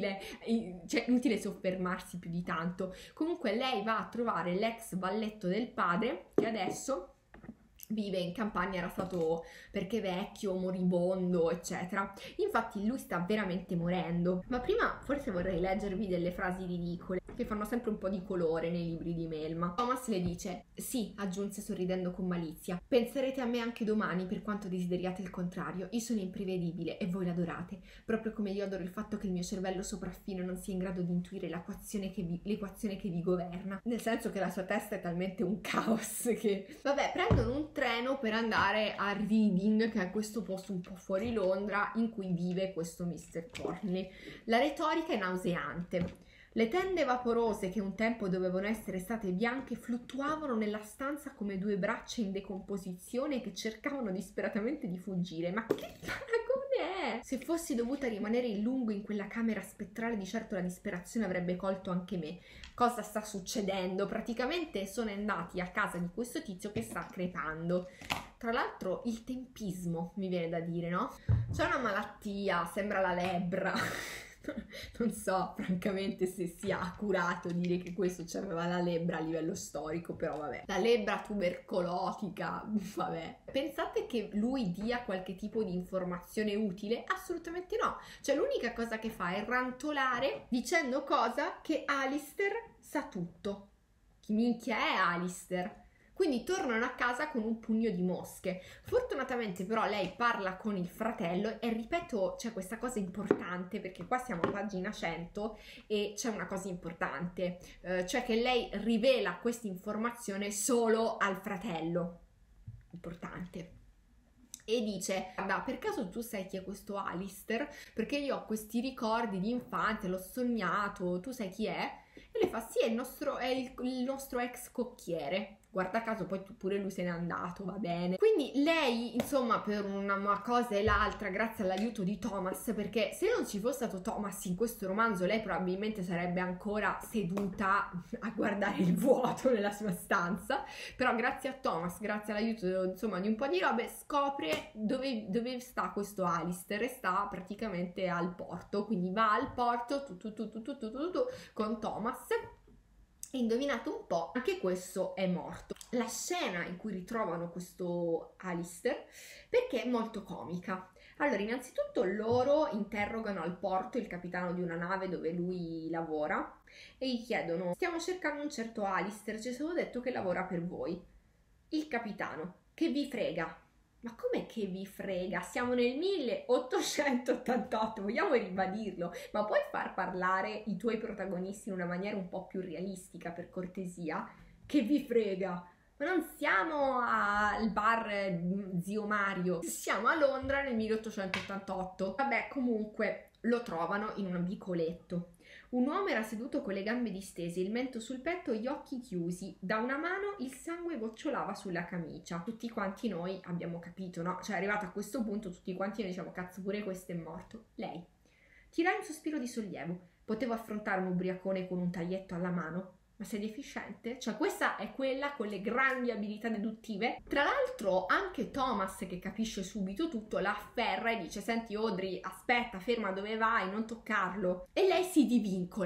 inutile soffermarsi più di tanto. Comunque lei va a trovare l'ex valletto del padre che adesso vive in campagna, era stato perché vecchio, moribondo, eccetera. Infatti lui sta veramente morendo. Ma prima forse vorrei leggervi delle frasi ridicole che fanno sempre un po' di colore nei libri di Melma. Thomas le dice: sì, aggiunse sorridendo con malizia, penserete a me anche domani per quanto desideriate il contrario. Io sono imprevedibile e voi l'adorate, proprio come io adoro il fatto che il mio cervello sopraffino non sia in grado di intuire l'equazione che vi governa, nel senso che la sua testa è talmente un caos che... Vabbè, prendono un treno per andare a Reading, che è questo posto un po' fuori Londra in cui vive questo Mr. Thornley. La retorica è nauseante. Le tende vaporose che un tempo dovevano essere state bianche fluttuavano nella stanza come due braccia in decomposizione che cercavano disperatamente di fuggire. Ma che paragone è? Se fossi dovuta rimanere in lungo in quella camera spettrale, di certo la disperazione avrebbe colto anche me. Cosa sta succedendo? Praticamente sono andati a casa di questo tizio che sta crepando. Tra l'altro il tempismo, mi viene da dire, no? C'è una malattia, sembra la lebbra. Non so francamente se sia accurato dire che questo c'aveva la lebbra a livello storico, però vabbè. La lebbra tubercolotica, vabbè. Pensate che lui dia qualche tipo di informazione utile? Assolutamente no. Cioè l'unica cosa che fa è rantolare dicendo cosa? Che Alistair sa tutto. Chi minchia è Alistair? Quindi tornano a casa con un pugno di mosche. Fortunatamente però lei parla con il fratello e ripeto, c'è questa cosa importante perché qua siamo a pagina 100 e c'è una cosa importante, cioè che lei rivela questa informazione solo al fratello. Importante. E dice: guarda, per caso tu sai chi è questo Alistair? Perché io ho questi ricordi di infanzia, l'ho sognato, tu sai chi è? E lei fa: sì, è il nostro ex cocchiere. Guarda caso poi pure lui se n'è andato, va bene. Quindi lei, insomma, per una cosa e l'altra, grazie all'aiuto di Thomas, perché se non ci fosse stato Thomas in questo romanzo, lei probabilmente sarebbe ancora seduta a guardare il vuoto nella sua stanza, però grazie a Thomas, grazie all'aiuto, insomma, di un po' di robe, scopre dove sta questo Alistair e sta praticamente al porto, quindi va al porto con Thomas. E indovinate un po', anche questo è morto. La scena in cui ritrovano questo Alistair, perché è molto comica. Allora, innanzitutto loro interrogano al porto il capitano di una nave dove lui lavora e gli chiedono: stiamo cercando un certo Alistair, ci è stato detto che lavora per voi. Il capitano: che vi frega? Ma com'è che vi frega? Siamo nel 1888, vogliamo ribadirlo, ma puoi far parlare i tuoi protagonisti in una maniera un po' più realistica, per cortesia? Che vi frega? Ma non siamo al bar Zio Mario, siamo a Londra nel 1888. Vabbè, comunque lo trovano in un vicoletto. Un uomo era seduto con le gambe distese, il mento sul petto e gli occhi chiusi. Da una mano il sangue gocciolava sulla camicia. Tutti quanti noi abbiamo capito, no? Cioè, arrivato a questo punto, tutti quanti noi diciamo: cazzo, pure questo è morto. Lei tirai un sospiro di sollievo. Potevo affrontare un ubriacone con un taglietto alla mano? Ma sei deficiente? Cioè, questa è quella con le grandi abilità deduttive. Tra l'altro anche Thomas, che capisce subito tutto, la afferra e dice: senti Audrey, aspetta, ferma, dove vai? Non toccarlo. E lei si divincola.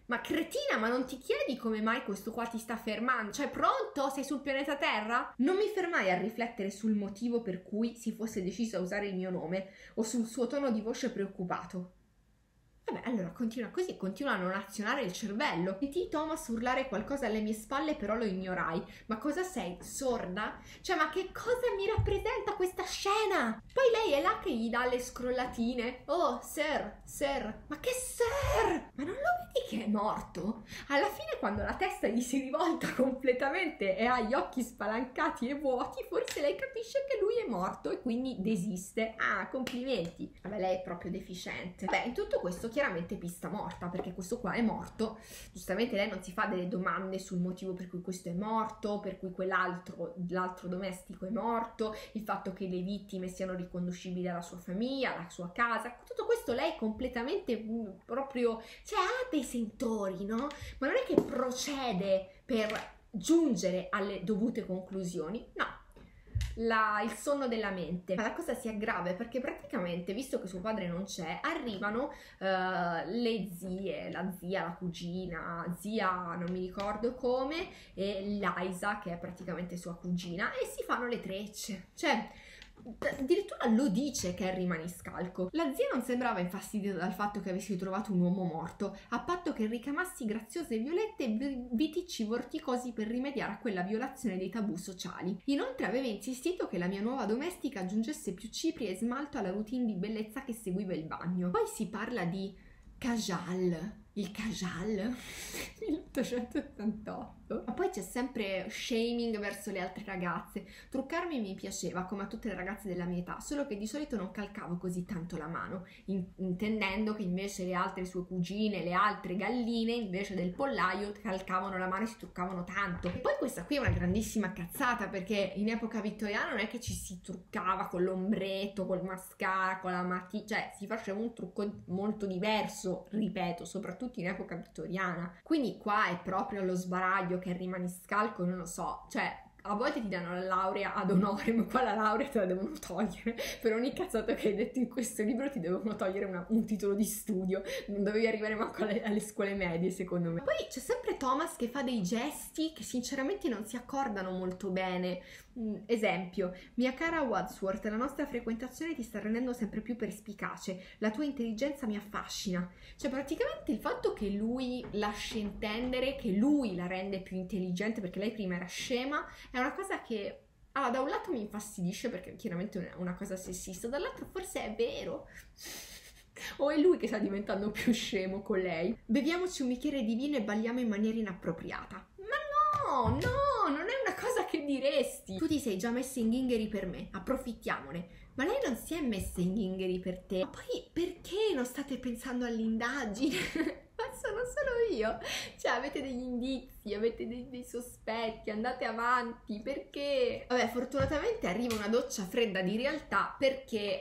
Ma cretina, ma non ti chiedi come mai questo qua ti sta fermando? Cioè, pronto? Sei sul pianeta Terra? Non mi fermai a riflettere sul motivo per cui si fosse deciso a usare il mio nome o sul suo tono di voce preoccupato. Vabbè, allora continua così, continua a non azionare il cervello. Sentii Thomas urlare qualcosa alle mie spalle, però lo ignorai. Ma cosa sei, sorda? Cioè, ma che cosa mi rappresenta questa scena? Poi lei è là che gli dà le scrollatine. Oh, sir, ma che sir? Ma non lo vedi che è morto? Alla fine, quando la testa gli si rivolta completamente e ha gli occhi spalancati e vuoti, forse lei capisce che lui è morto e quindi desiste. Ah, complimenti. Vabbè, lei è proprio deficiente. Beh, in tutto questo chiaramente pista morta, perché questo qua è morto. Giustamente lei non si fa delle domande sul motivo per cui questo è morto, per cui l'altro domestico è morto, il fatto che le vittime siano riconducibili alla sua famiglia, alla sua casa. Tutto questo lei completamente proprio, cioè ha dei sentori, no? Ma non è che procede per giungere alle dovute conclusioni, no. Il sonno della mente. Ma la cosa si aggrava perché praticamente, visto che suo padre non c'è, arrivano le zie, la zia, la cugina, zia non mi ricordo come, e Liza che è praticamente sua cugina, e si fanno le trecce. Cioè, addirittura lo dice Carrie Maniscalco. La zia non sembrava infastidita dal fatto che avessi trovato un uomo morto, a patto che ricamassi graziose violette e viticci vorticosi per rimediare a quella violazione dei tabù sociali. Inoltre aveva insistito che la mia nuova domestica aggiungesse più cipri e smalto alla routine di bellezza che seguiva il bagno. Poi si parla di Kajal, il Kajal 1888. Ma poi c'è sempre shaming verso le altre ragazze. Truccarmi mi piaceva come a tutte le ragazze della mia età, solo che di solito non calcavo così tanto la mano, intendendo che invece le altre sue cugine, le altre galline, invece del pollaio, calcavano la mano e si truccavano tanto. E poi questa qui è una grandissima cazzata, perché in epoca vittoriana non è che ci si truccava con l'ombretto, col mascara, con la matita, cioè si faceva un trucco molto diverso, ripeto, soprattutto in epoca vittoriana. Quindi qua è proprio lo sbaraglio che rimane scalco, non lo so, cioè a volte ti danno la laurea ad onore, ma qua la laurea te la devono togliere. Per ogni cazzata che hai detto in questo libro ti devono togliere un titolo di studio. Non dovevi arrivare manco alle scuole medie, secondo me. Poi c'è sempre Thomas che fa dei gesti che sinceramente non si accordano molto bene. Esempio: mia cara Wadsworth, la nostra frequentazione ti sta rendendo sempre più perspicace, la tua intelligenza mi affascina. Cioè praticamente il fatto che lui lasci intendere che lui la rende più intelligente, perché lei prima era scema, è una cosa che da un lato mi infastidisce perché chiaramente è una cosa sessista, dall'altro forse è vero. O è lui che sta diventando più scemo con lei. Beviamoci un bicchiere di vino e balliamo in maniera inappropriata. Ma no, non è una cosa che diresti. Tu ti sei già messa in ghingheri per me, approfittiamone. Ma lei non si è messa in ghingheri per te. Ma poi perché non state pensando all'indagine? Ma sono solo io. Cioè avete degli indizi, avete dei sospetti, andate avanti, perché? Vabbè, fortunatamente arriva una doccia fredda di realtà, perché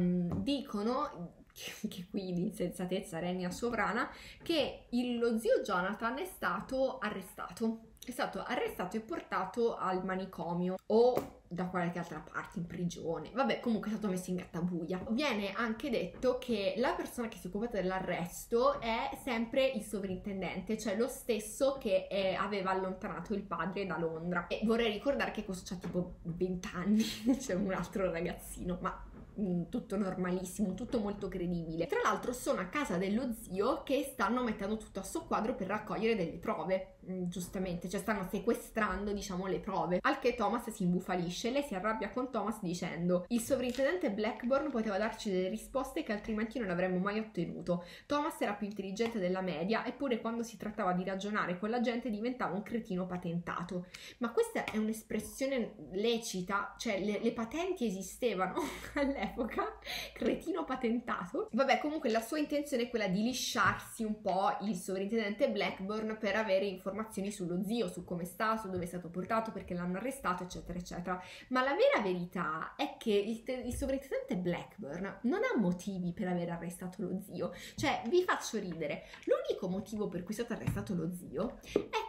dicono che qui l'insensatezza regna sovrana, che lo zio Jonathan è stato arrestato e portato al manicomio o da qualche altra parte, in prigione. Vabbè, comunque è stato messo in gattabuia. Viene anche detto che la persona che si è occupata dell'arresto è sempre il sovrintendente, cioè lo stesso che aveva allontanato il padre da Londra. E vorrei ricordare che questo c'ha tipo 20 anni, c'è un altro ragazzino, ma tutto normalissimo, tutto molto credibile. Tra l'altro sono a casa dello zio che stanno mettendo tutto a soqquadro per raccogliere delle prove, giustamente, cioè stanno sequestrando, diciamo, le prove, al che Thomas si imbufalisce. Lei si arrabbia con Thomas dicendo: il sovrintendente Blackburn poteva darci delle risposte che altrimenti non avremmo mai ottenuto. Thomas era più intelligente della media, eppure quando si trattava di ragionare con la gente diventava un cretino patentato. Ma questa è un'espressione lecita, cioè le patenti esistevano all'epoca, cretino patentato. Vabbè, comunque la sua intenzione è quella di lisciarsi un po' il sovrintendente Blackburn per avere informazioni sullo zio, su come sta, su dove è stato portato, perché l'hanno arrestato, eccetera eccetera. Ma la vera verità è che il sovrintendente Blackburn non ha motivi per aver arrestato lo zio. Cioè, vi faccio ridere, l'unico motivo per cui è stato arrestato lo zio è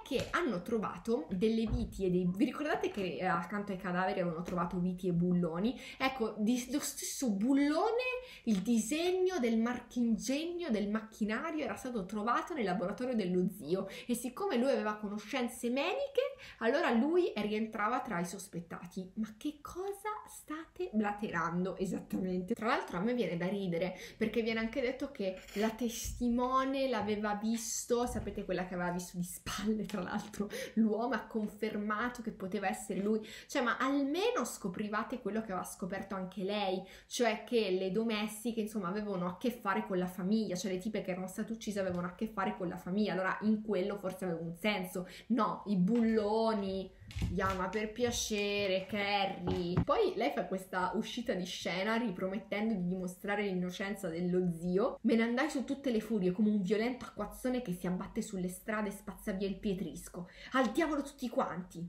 che hanno trovato delle viti e vi ricordate che accanto ai cadaveri avevano trovato viti e bulloni? Ecco, lo stesso bullone, il disegno del marchingegno del macchinario era stato trovato nel laboratorio dello zio, e siccome lui aveva conoscenze mediche, allora lui rientrava tra i sospettati. Ma che cosa state blaterando esattamente? Tra l'altro a me viene da ridere, perché viene anche detto che la testimone l'aveva visto, sapete, quella che aveva visto di spalle, tra l'altro l'uomo ha confermato che poteva essere lui. Cioè, ma almeno scoprivate quello che aveva scoperto anche lei, cioè che le domestiche insomma avevano a che fare con la famiglia, cioè le tipe che erano state uccise avevano a che fare con la famiglia, allora in quello forse aveva un senso. No, i bulloni, ma per piacere, Carrie. Poi lei fa questa uscita di scena ripromettendo di dimostrare l'innocenza dello zio. Me ne andai su tutte le furie come un violento acquazzone che si abbatte sulle strade e spazza via il pietrisco. Al diavolo tutti quanti.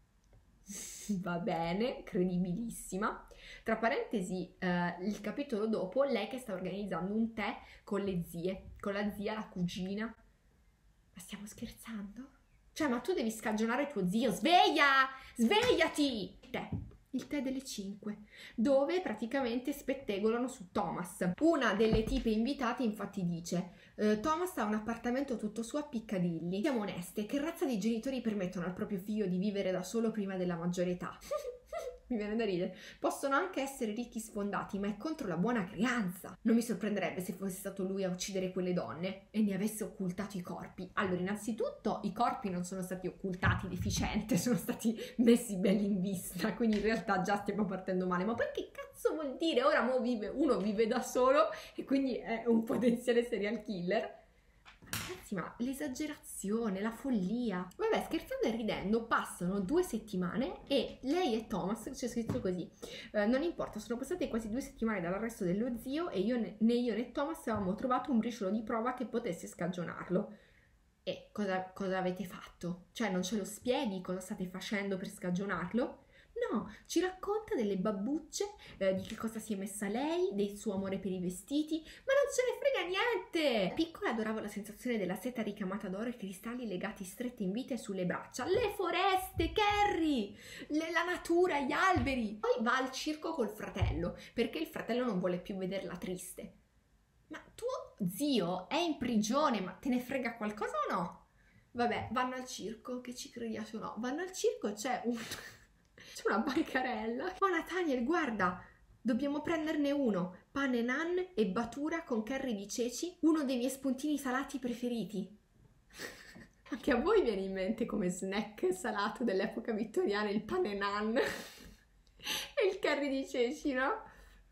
Va bene, credibilissima. Tra parentesi, il capitolo dopo, lei che sta organizzando un tè con le zie, con la zia, la cugina. Ma stiamo scherzando? Cioè, ma tu devi scagionare tuo zio, sveglia! Svegliati! Il tè delle 5, dove praticamente spettegolano su Thomas. Una delle tipe invitate infatti dice: Thomas ha un appartamento tutto suo a Piccadilly. Siamo oneste, che razza di genitori permettono al proprio figlio di vivere da solo prima della maggiore età? Mi viene da ridere. Possono anche essere ricchi sfondati, ma è contro la buona crianza. Non mi sorprenderebbe se fosse stato lui a uccidere quelle donne e ne avesse occultato i corpi. Allora, innanzitutto, i corpi non sono stati occultati deficiente, sono stati messi belli in vista, quindi in realtà già stiamo partendo male. Ma poi che cazzo vuol dire? Ora uno vive da solo e quindi è un potenziale serial killer? Ragazzi, ma l'esagerazione, la follia. Vabbè, scherzando e ridendo, passano 2 settimane e lei e Thomas, c'è scritto così, non importa, sono passate quasi 2 settimane dall'arresto dello zio e né io né Thomas avevamo trovato un briciolo di prova che potesse scagionarlo. E cosa avete fatto? Cioè, non ce lo spieghi cosa state facendo per scagionarlo? No, ci racconta delle babbucce, di che cosa si è messa lei, del suo amore per i vestiti, ma non ce ne frega niente! Piccola adoravo la sensazione della seta ricamata d'oro e cristalli legati stretti in vite sulle braccia. Le foreste, Carrie! La natura, gli alberi! Poi va al circo col fratello, perché il fratello non vuole più vederla triste. Ma tuo zio è in prigione, ma te ne frega qualcosa o no? Vabbè, vanno al circo, che ci crediate o no, vanno al circo e c'è una bancarella. Oh Nathaniel, guarda, dobbiamo prenderne uno. Pane nan e batura con curry di ceci, uno dei miei spuntini salati preferiti. Anche a voi viene in mente come snack salato dell'epoca vittoriana il pane nan e il curry di ceci, no?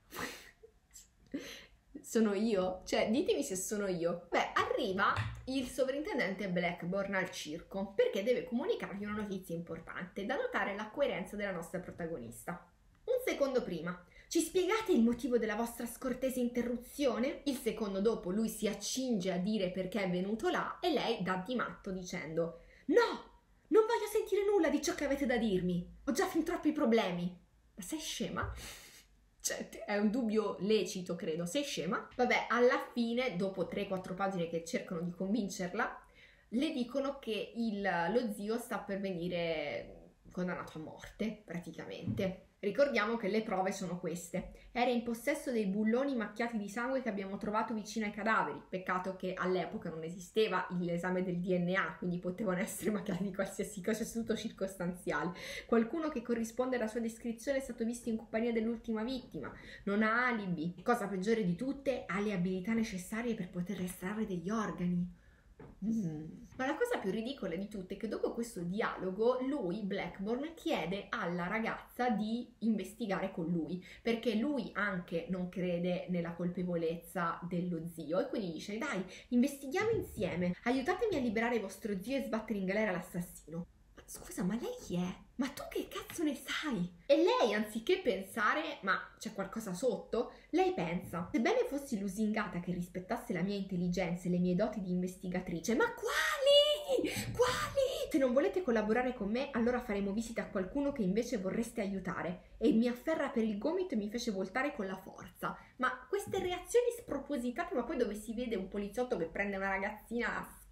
Sono io? Cioè, ditemi se sono io. Beh, arriva il sovrintendente Blackburn al circo perché deve comunicargli una notizia importante, da notare la coerenza della nostra protagonista. Un secondo prima: ci spiegate il motivo della vostra scortese interruzione? Il secondo dopo lui si accinge a dire perché è venuto là e lei dà di matto dicendo: no, non voglio sentire nulla di ciò che avete da dirmi, ho già fin troppi problemi. Ma sei scema? Cioè, è un dubbio lecito, credo. Sei scema? Vabbè, alla fine, dopo 3-4 pagine che cercano di convincerla, le dicono che lo zio sta per venire condannato a morte, praticamente. Ricordiamo che le prove sono queste. Era in possesso dei bulloni macchiati di sangue che abbiamo trovato vicino ai cadaveri. Peccato che all'epoca non esisteva l'esame del DNA, quindi potevano essere macchiati di qualsiasi cosa, è tutto circostanziale. Qualcuno che corrisponde alla sua descrizione è stato visto in compagnia dell'ultima vittima. Non ha alibi. Cosa peggiore di tutte, ha le abilità necessarie per poter estrarre degli organi. Ma la cosa più ridicola di tutte è che dopo questo dialogo lui, Blackburn, chiede alla ragazza di investigare con lui, perché lui anche non crede nella colpevolezza dello zio e quindi dice: dai, investighiamo insieme, aiutatemi a liberare vostro zio e sbattere in galera l'assassino. Ma scusa, ma lei chi è? Ma tu che cazzo ne sai? E lei, anziché pensare ma c'è qualcosa sotto, lei pensa: sebbene fossi lusingata che rispettasse la mia intelligenza e le mie doti di investigatrice, ma quali? Quali? Se non volete collaborare con me, allora faremo visita a qualcuno che invece vorreste aiutare. E mi afferra per il gomito e mi fece voltare con la forza. Ma queste reazioni spropositate, ma poi dove si vede un poliziotto che prende una ragazzina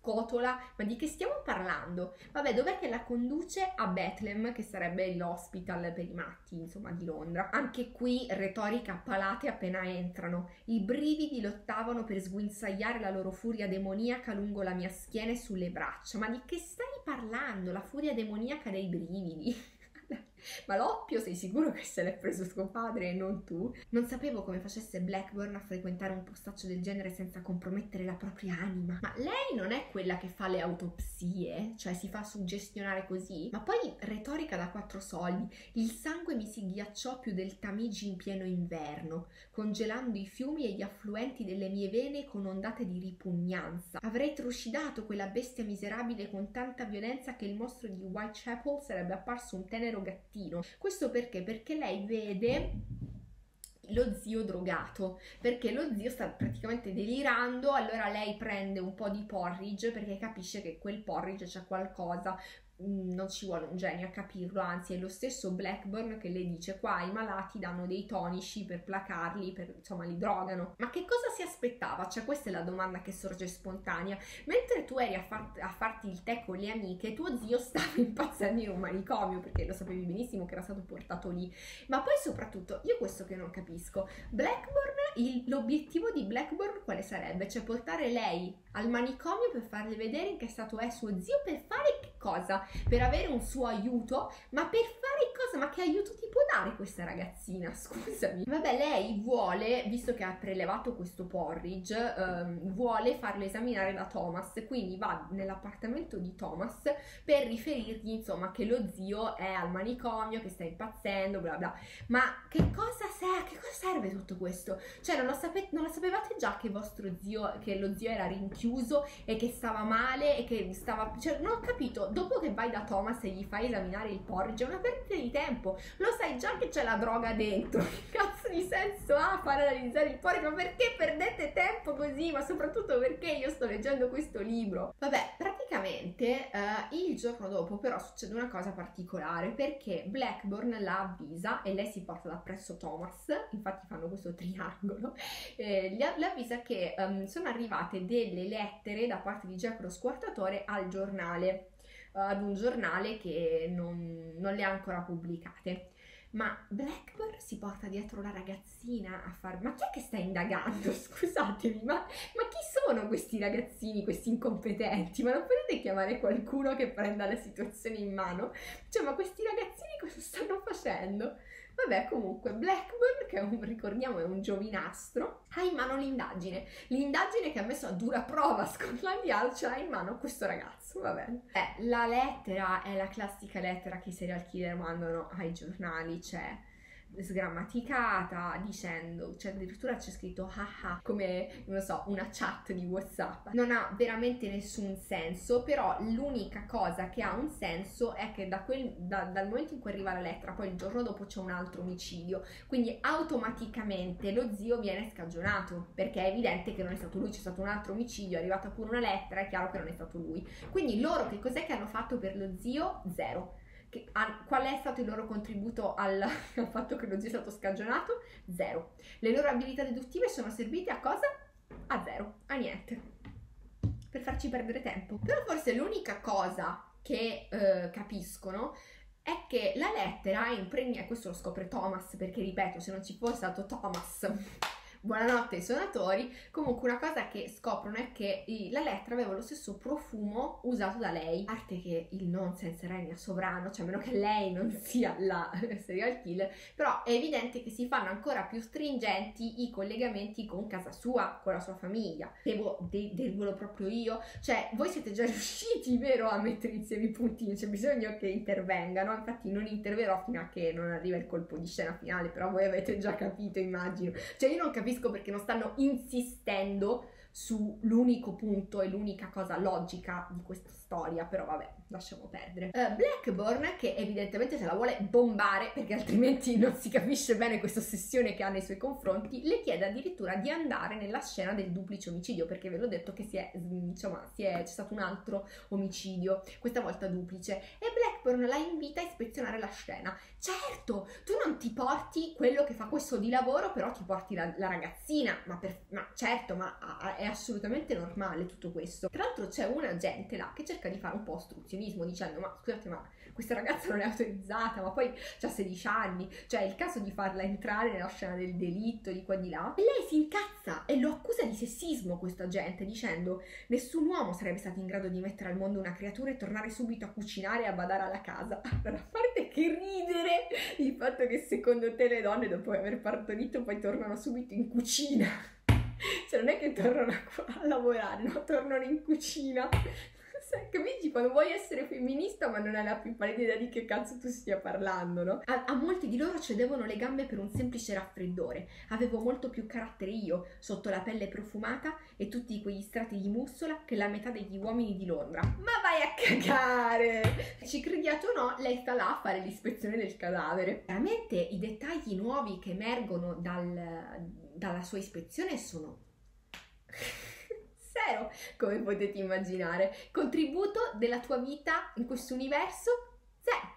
scotola, ma di che stiamo parlando? Vabbè, dov'è che la conduce? A Bethlehem, che sarebbe l'hospital per i matti, insomma, di Londra. Anche qui retorica a palate appena entrano. I brividi lottavano per sguinzagliare la loro furia demoniaca lungo la mia schiena e sulle braccia. Ma di che stai parlando? La furia demoniaca dei brividi? Ma l'oppio sei sicuro che se l'è preso suo padre e non tu? Non sapevo come facesse Blackburn a frequentare un postaccio del genere senza compromettere la propria anima. Ma lei non è quella che fa le autopsie? Cioè si fa suggestionare così? Ma poi retorica da 4 soldi. Il sangue mi si ghiacciò più del Tamigi in pieno inverno, congelando i fiumi e gli affluenti delle mie vene con ondate di ripugnanza. Avrei trucidato quella bestia miserabile con tanta violenza che il mostro di Whitechapel sarebbe apparso un tenero gattino. Questo perché? Perché lei vede lo zio drogato, perché lo zio sta praticamente delirando, allora lei prende un po' di porridge perché capisce che quel porridge c'è qualcosa. Non ci vuole un genio a capirlo, anzi è lo stesso Blackburn che le dice qua i malati danno dei tonici per placarli, insomma li drogano. Ma che cosa si aspettava? Cioè questa è la domanda che sorge spontanea. Mentre tu eri a farti il tè con le amiche, tuo zio stava impazzendo in un manicomio perché lo sapevi benissimo che era stato portato lì. Ma poi soprattutto io questo che non capisco, Blackburn, l'obiettivo di Blackburn quale sarebbe? Cioè portare lei al manicomio per farle vedere in che stato è suo zio, per fare che cosa? Per avere un suo aiuto? Ma per fare cosa? Ma che aiuto ti può dare questa ragazzina? Scusami. Vabbè, lei vuole, visto che ha prelevato questo porridge, vuole farlo esaminare da Thomas, quindi va nell'appartamento di Thomas per riferirgli insomma che lo zio è al manicomio, che sta impazzendo, bla bla. Ma che cosa serve tutto questo? Cioè non lo sapevate già che che lo zio era rinchiuso e che stava male e che stava, cioè non ho capito, dopo che vai da Thomas e gli fai esaminare il porridge è una perdita di tempo, lo sai già che c'è la droga dentro, che cazzo di senso ha fare analizzare il porridge? Ma perché perdete tempo così? Ma soprattutto perché io sto leggendo questo libro? Vabbè, praticamente il giorno dopo però succede una cosa particolare, perché Blackburn la avvisa e lei si porta da presso Thomas, infatti fanno questo triangolo, le avvisa che sono arrivate delle lettere da parte di Jack lo Squartatore al giornale, ad un giornale che non le ha ancora pubblicate. Ma Blackburn si porta dietro la ragazzina a fare... Ma chi è che sta indagando? Scusatemi, ma chi sono questi ragazzini, questi incompetenti? Ma non potete chiamare qualcuno che prenda la situazione in mano? Cioè, ma questi ragazzini cosa stanno facendo? Vabbè, comunque, Blackburn, che ricordiamo è un giovinastro, ha in mano l'indagine che ha messo a dura prova Scotland Yard, ce l'ha in mano questo ragazzo, va bene. La lettera è la classica lettera che i serial killer mandano ai giornali, cioè sgrammaticata, dicendo, cioè addirittura c'è scritto haha, come, non so, una chat di WhatsApp. Non ha veramente nessun senso, però l'unica cosa che ha un senso è che dal momento in cui arriva la lettera, poi il giorno dopo c'è un altro omicidio, quindi automaticamente lo zio viene scagionato, perché è evidente che non è stato lui, c'è stato un altro omicidio, è arrivata pure una lettera, è chiaro che non è stato lui. Quindi loro che cos'è che hanno fatto per lo zio? Zero. Qual è stato il loro contributo al fatto che lo zio è stato scagionato? Zero. Le loro abilità deduttive sono servite a cosa? A zero, a niente, per farci perdere tempo. Però forse l'unica cosa che capiscono è che la lettera è impregnata, questo lo scopre Thomas, perché ripeto, se non ci fosse stato Thomas... Buonanotte ai suonatori. Comunque una cosa che scoprono è che la lettera aveva lo stesso profumo usato da lei, a parte che il nonsense regna sovrano, cioè a meno che lei non sia la serial killer, però è evidente che si fanno ancora più stringenti i collegamenti con casa sua, con la sua famiglia. Devo dirvelo proprio io, cioè voi siete già riusciti, vero, a mettere insieme i puntini, c'è bisogno che intervengano, infatti non interverrò fino a che non arriva il colpo di scena finale, però voi avete già capito, immagino. Cioè io non capisco perché non stanno insistendo sull'unico punto e l'unica cosa logica di questa storia. storia, però vabbè, lasciamo perdere. Blackburn, che evidentemente se la vuole bombare, perché altrimenti non si capisce bene questa ossessione che ha nei suoi confronti, le chiede addirittura di andare nella scena del duplice omicidio, perché ve l'ho detto che c'è stato un altro omicidio, questa volta duplice, e Blackburn la invita a ispezionare la scena. Certo, tu non ti porti quello che fa questo di lavoro, però ti porti la ragazzina, ma certo, è assolutamente normale tutto questo. Tra l'altro c'è un agente là che cerca di fare un po' ostruzionismo dicendo: ma scusate, ma questa ragazza non è autorizzata, ma poi ha 16 anni, cioè è il caso di farla entrare nella scena del delitto di qua e di là. E lei si incazza e lo accusa di sessismo, questo agente, dicendo: nessun uomo sarebbe stato in grado di mettere al mondo una creatura e tornare subito a cucinare e a badare alla casa. Allora, a parte che ridere il fatto che secondo te le donne dopo aver partorito poi tornano subito in cucina, cioè non è che tornano a lavorare, no, tornano in cucina. Capisci? Quando vuoi essere femminista ma non hai la più pallida idea di che cazzo tu stia parlando, no? A molti di loro cedevano le gambe per un semplice raffreddore. Avevo molto più carattere io, sotto la pelle profumata e tutti quegli strati di mussola che la metà degli uomini di Londra. Ma vai a cagare! Ci crediate o no, lei sta là a fare l'ispezione del cadavere. Veramente i dettagli nuovi che emergono dalla sua ispezione sono... zero, come potete immaginare. Contributo della tua vita in questo universo? Zero.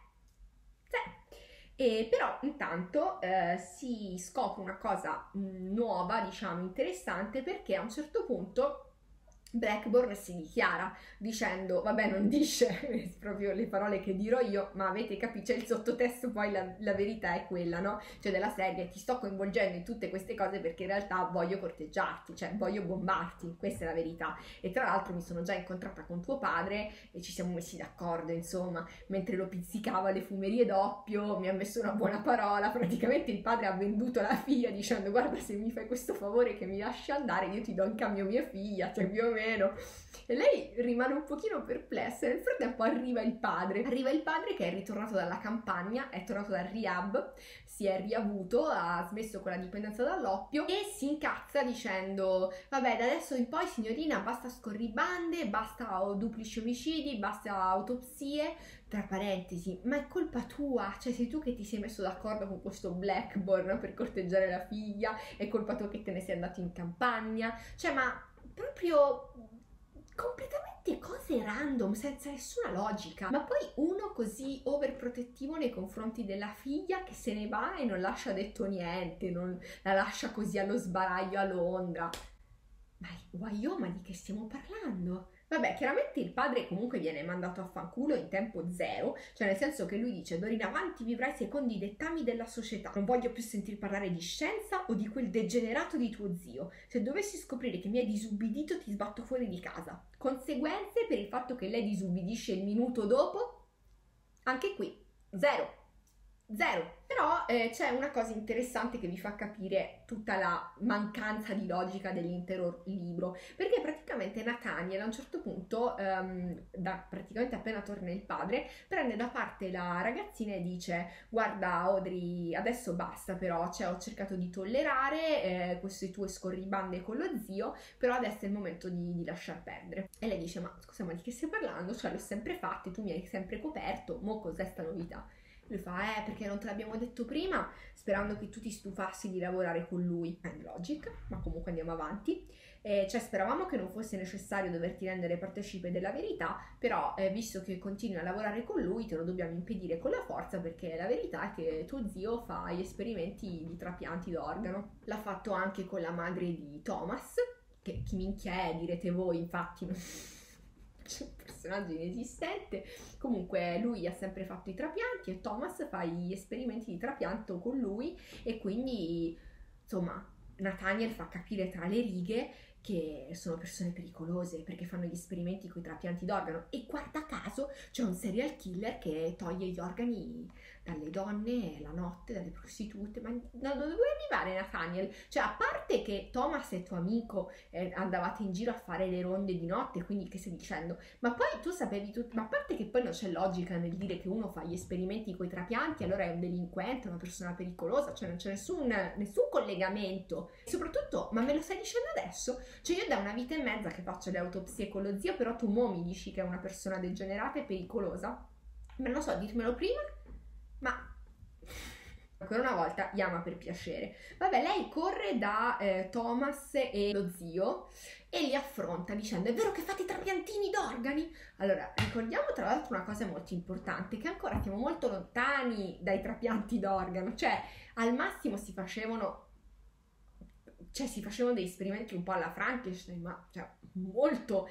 E però intanto si scopre una cosa nuova, diciamo interessante, perché a un certo punto Blackburn si dichiara dicendo: vabbè, non dice proprio le parole che dirò io, ma avete capito, c'è il sottotesto, poi la verità è quella, no? Cioè della serie: ti sto coinvolgendo in tutte queste cose perché in realtà voglio corteggiarti, cioè voglio bombarti, questa è la verità. E tra l'altro mi sono già incontrata con tuo padre e ci siamo messi d'accordo, insomma, mentre lo pizzicava alle fumerie d'oppio mi ha messo una buona parola. Praticamente il padre ha venduto la figlia dicendo: guarda, se mi fai questo favore che mi lasci andare, io ti do in cambio mia figlia, cioè più o meno. E lei rimane un pochino perplessa. Nel frattempo arriva il padre che è ritornato dalla campagna, è tornato dal rehab, si è riavuto, ha smesso con la dipendenza dall'oppio e si incazza dicendo: vabbè, da adesso in poi signorina basta scorribande, basta duplici omicidi, basta autopsie. Tra parentesi, ma è colpa tua, cioè sei tu che ti sei messo d'accordo con questo Blackburn per corteggiare la figlia, è colpa tua che te ne sei andato in campagna, cioè ma proprio completamente cose random, senza nessuna logica. Ma poi uno così overprotettivo nei confronti della figlia che se ne va e non lascia detto niente, non la lascia così allo sbaraglio a Londra. Ma di che stiamo parlando? Vabbè, chiaramente il padre comunque viene mandato a fanculo in tempo zero, cioè nel senso che lui dice: d'ora in avanti vivrai secondo i dettami della società, non voglio più sentir parlare di scienza o di quel degenerato di tuo zio. Se dovessi scoprire che mi hai disubbidito ti sbatto fuori di casa. Conseguenze per il fatto che lei disubbidisce il minuto dopo? Anche qui, zero. Però c'è una cosa interessante che vi fa capire tutta la mancanza di logica dell'intero libro, perché praticamente Nathaniel a un certo punto, praticamente appena torna il padre, prende da parte la ragazzina e dice: guarda Audrey, adesso basta, però, cioè, ho cercato di tollerare queste tue scorribande con lo zio, però adesso è il momento di lasciar perdere. E lei dice: ma scusa, ma di che stai parlando? Cioè, l'ho sempre fatto, tu mi hai sempre coperto, mo cos'è sta novità? Lui fa: perché non te l'abbiamo detto prima, sperando che tu ti stufassi di lavorare con lui. Logic, ma comunque andiamo avanti. Cioè, speravamo che non fosse necessario doverti rendere partecipe della verità, però visto che continui a lavorare con lui, te lo dobbiamo impedire con la forza, perché la verità è che tuo zio fa gli esperimenti di trapianti d'organo. L'ha fatto anche con la madre di Thomas, che chi minchia è, direte voi, infatti c'è un personaggio inesistente. Comunque lui ha sempre fatto i trapianti e Thomas fa gli esperimenti di trapianto con lui, e quindi insomma Nathaniel fa capire tra le righe che sono persone pericolose perché fanno gli esperimenti con i trapianti d'organo, e guarda caso c'è un serial killer che toglie gli organi dalle donne la notte, dalle prostitute. Ma da dove vuoi arrivare, Nathaniel? Cioè, a parte che Thomas è tuo amico, andavate in giro a fare le ronde di notte, quindi che stai dicendo? Ma poi tu sapevi tutto, ma a parte che poi non c'è logica nel dire che uno fa gli esperimenti con i trapianti, allora è un delinquente, una persona pericolosa, cioè non c'è nessun collegamento. Soprattutto, ma me lo stai dicendo adesso? Cioè io da una vita e mezza che faccio le autopsie con lo zio, però tu mo mi dici che è una persona degenerata e pericolosa? Ma non lo so, dirmelo prima? Ma ancora una volta chiama per piacere. Vabbè, lei corre da Thomas e lo zio e li affronta dicendo: è vero che fate i trapiantini d'organi? Allora, ricordiamo tra l'altro una cosa molto importante, che ancora siamo molto lontani dai trapianti d'organo, cioè al massimo si facevano degli esperimenti un po' alla Frankenstein, ma cioè molto,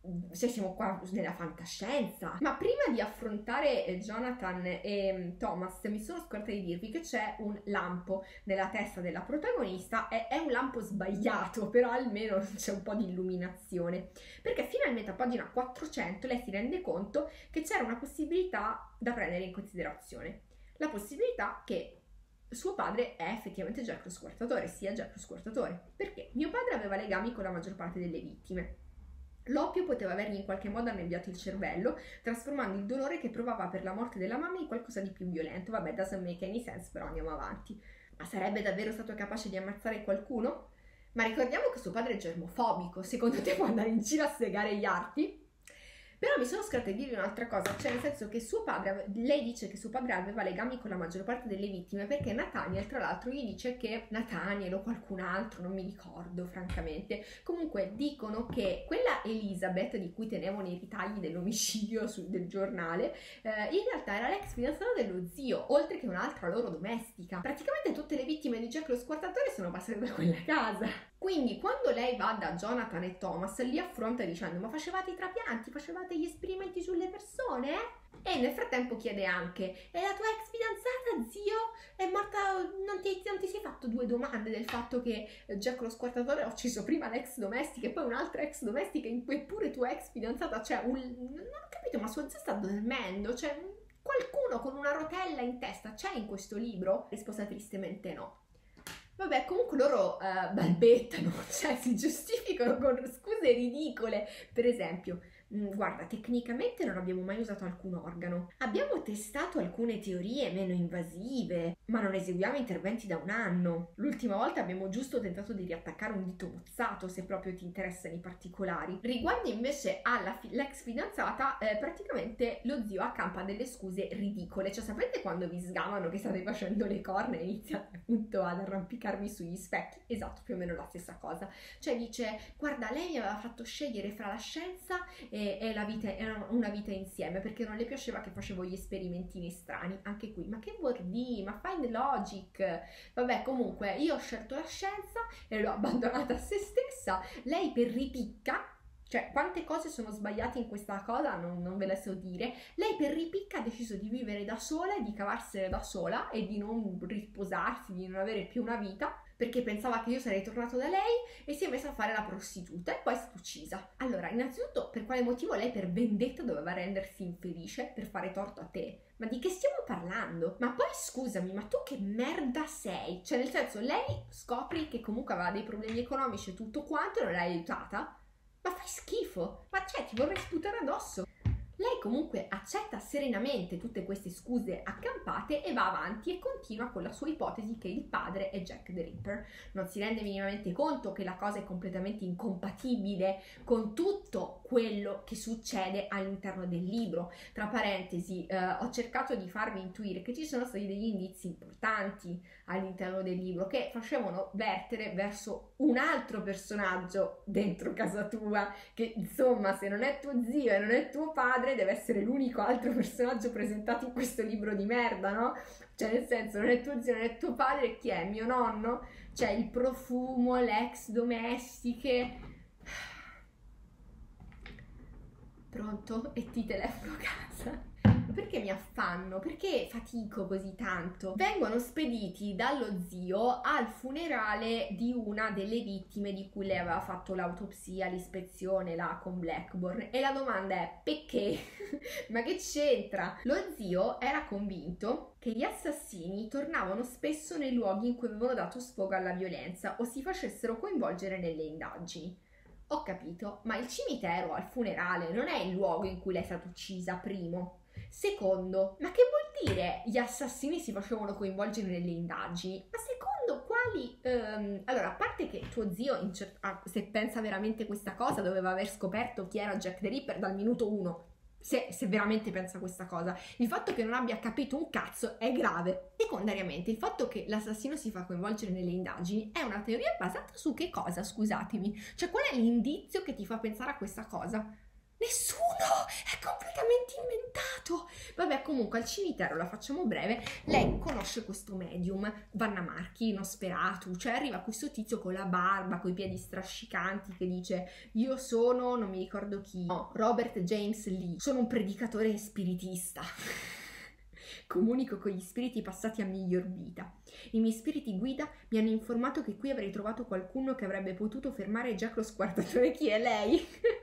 se siamo qua nella fantascienza. Ma prima di affrontare Jonathan e Thomas, mi sono scordata di dirvi che c'è un lampo nella testa della protagonista. È un lampo sbagliato, però almeno c'è un po' di illuminazione, perché finalmente a pagina 400 lei si rende conto che c'era una possibilità da prendere in considerazione, la possibilità che suo padre è effettivamente Jack lo Squartatore, sia Jack lo Squartatore, perché mio padre aveva legami con la maggior parte delle vittime. L'oppio poteva avergli in qualche modo annebbiato il cervello, trasformando il dolore che provava per la morte della mamma in qualcosa di più violento. Vabbè, doesn't make any sense, però andiamo avanti. Ma sarebbe davvero stato capace di ammazzare qualcuno? Ma ricordiamo che suo padre è germofobico, secondo te può andare in giro a segare gli arti? Però mi sono scorta di dirvi un'altra cosa, cioè nel senso che suo padre, lei dice che suo padre aveva legami con la maggior parte delle vittime, perché Nathaniel tra l'altro gli dice che Nathaniel o qualcun altro, non mi ricordo francamente, comunque dicono che quella Elizabeth di cui tenevano i ritagli dell'omicidio del giornale, in realtà era l'ex fidanzata dello zio, oltre che un'altra loro domestica. Praticamente tutte le vittime di Jack lo Squartatore sono passate da quella casa. Quindi quando lei va da Jonathan e Thomas, li affronta dicendo: ma facevate i trapianti, facevate gli esperimenti sulle persone? E nel frattempo chiede anche: e la tua ex fidanzata, zio? È morta? Non ti sei fatto due domande del fatto che Jack lo Squartatore ha ucciso prima l'ex domestica e poi un'altra ex domestica in cui pure tua ex fidanzata, cioè non ho capito, ma sua zia sta dormendo, cioè qualcuno con una rotella in testa c'è in questo libro? Risposta tristemente no. Vabbè, comunque loro balbettano, cioè si giustificano con scuse ridicole. Per esempio, guarda, tecnicamente non abbiamo mai usato alcun organo. Abbiamo testato alcune teorie meno invasive, ma non eseguiamo interventi da un anno. L'ultima volta abbiamo giusto tentato di riattaccare un dito mozzato, se proprio ti interessano i particolari. Riguardo invece l'ex fidanzata, praticamente lo zio accampa delle scuse ridicole. Cioè, sapete quando vi sgamano che state facendo le corna e iniziate appunto ad arrampicarvi sugli specchi? Esatto, più o meno la stessa cosa. Cioè dice: guarda, lei mi aveva fatto scegliere fra la scienza e la vita, una vita insieme, perché non le piaceva che facevo gli sperimentini strani. Anche qui, ma che vuol dire? Ma find logic. Vabbè, comunque io ho scelto la scienza e l'ho abbandonata a se stessa. Lei per ripicca, cioè quante cose sono sbagliate in questa cosa non ve le so dire, lei per ripicca ha deciso di vivere da sola e di cavarsene da sola e di non risposarsi, di non avere più una vita, perché pensava che io sarei tornato da lei, e si è messa a fare la prostituta e poi è stata uccisa. Allora, innanzitutto, per quale motivo lei per vendetta doveva rendersi infelice per fare torto a te? Ma di che stiamo parlando? Ma poi scusami, ma tu che merda sei? Cioè, nel senso, lei scopri che comunque aveva dei problemi economici e tutto quanto e non l'hai aiutata? Ma fai schifo, ma cioè ti vorrei sputare addosso. Lei comunque accetta serenamente tutte queste scuse accampate e va avanti e continua con la sua ipotesi che il padre è Jack the Ripper. Non si rende minimamente conto che la cosa è completamente incompatibile con tutto quello che succede all'interno del libro. Tra parentesi, ho cercato di farvi intuire che ci sono stati degli indizi importanti all'interno del libro che facevano vertere verso un altro personaggio dentro casa tua, che insomma, se non è tuo zio e non è tuo padre, deve essere l'unico altro personaggio presentato in questo libro di merda, no? Cioè, nel senso, non è tuo zio, non è tuo padre, chi è? Mio nonno? Cioè, il profumo, le ex domestiche. Pronto? E ti telefono a casa. perché mi affanno? Perché fatico così tanto? Vengono spediti dallo zio al funerale di una delle vittime di cui lei aveva fatto l'autopsia, l'ispezione là con Blackburn, e la domanda è perché? Ma che c'entra? Lo zio era convinto che gli assassini tornavano spesso nei luoghi in cui avevano dato sfogo alla violenza o si facessero coinvolgere nelle indagini. Ho capito, ma il cimitero al funerale non è il luogo in cui lei è stata uccisa, primo. Secondo, ma che vuol dire gli assassini si facevano coinvolgere nelle indagini? Ma secondo quali... Allora, a parte che tuo zio, se pensa veramente questa cosa, doveva aver scoperto chi era Jack the Ripper dal minuto 1. Se veramente pensa questa cosa. Il fatto che non abbia capito un cazzo è grave. Secondariamente, il fatto che l'assassino si fa coinvolgere nelle indagini è una teoria basata su che cosa, scusatemi? Cioè, qual è l'indizio che ti fa pensare a questa cosa? Nessuno! È completamente inventato! Vabbè, comunque al cimitero, la facciamo breve, lei conosce questo medium, Vanna Marchi, Nosferatu, cioè arriva questo tizio con la barba, coi piedi strascicanti che dice io sono, non mi ricordo chi, no, Robert James Lee, sono un predicatore spiritista. Comunico con gli spiriti passati a miglior vita. I miei spiriti guida mi hanno informato che qui avrei trovato qualcuno che avrebbe potuto fermare Jack lo Squartatore. Chi è lei?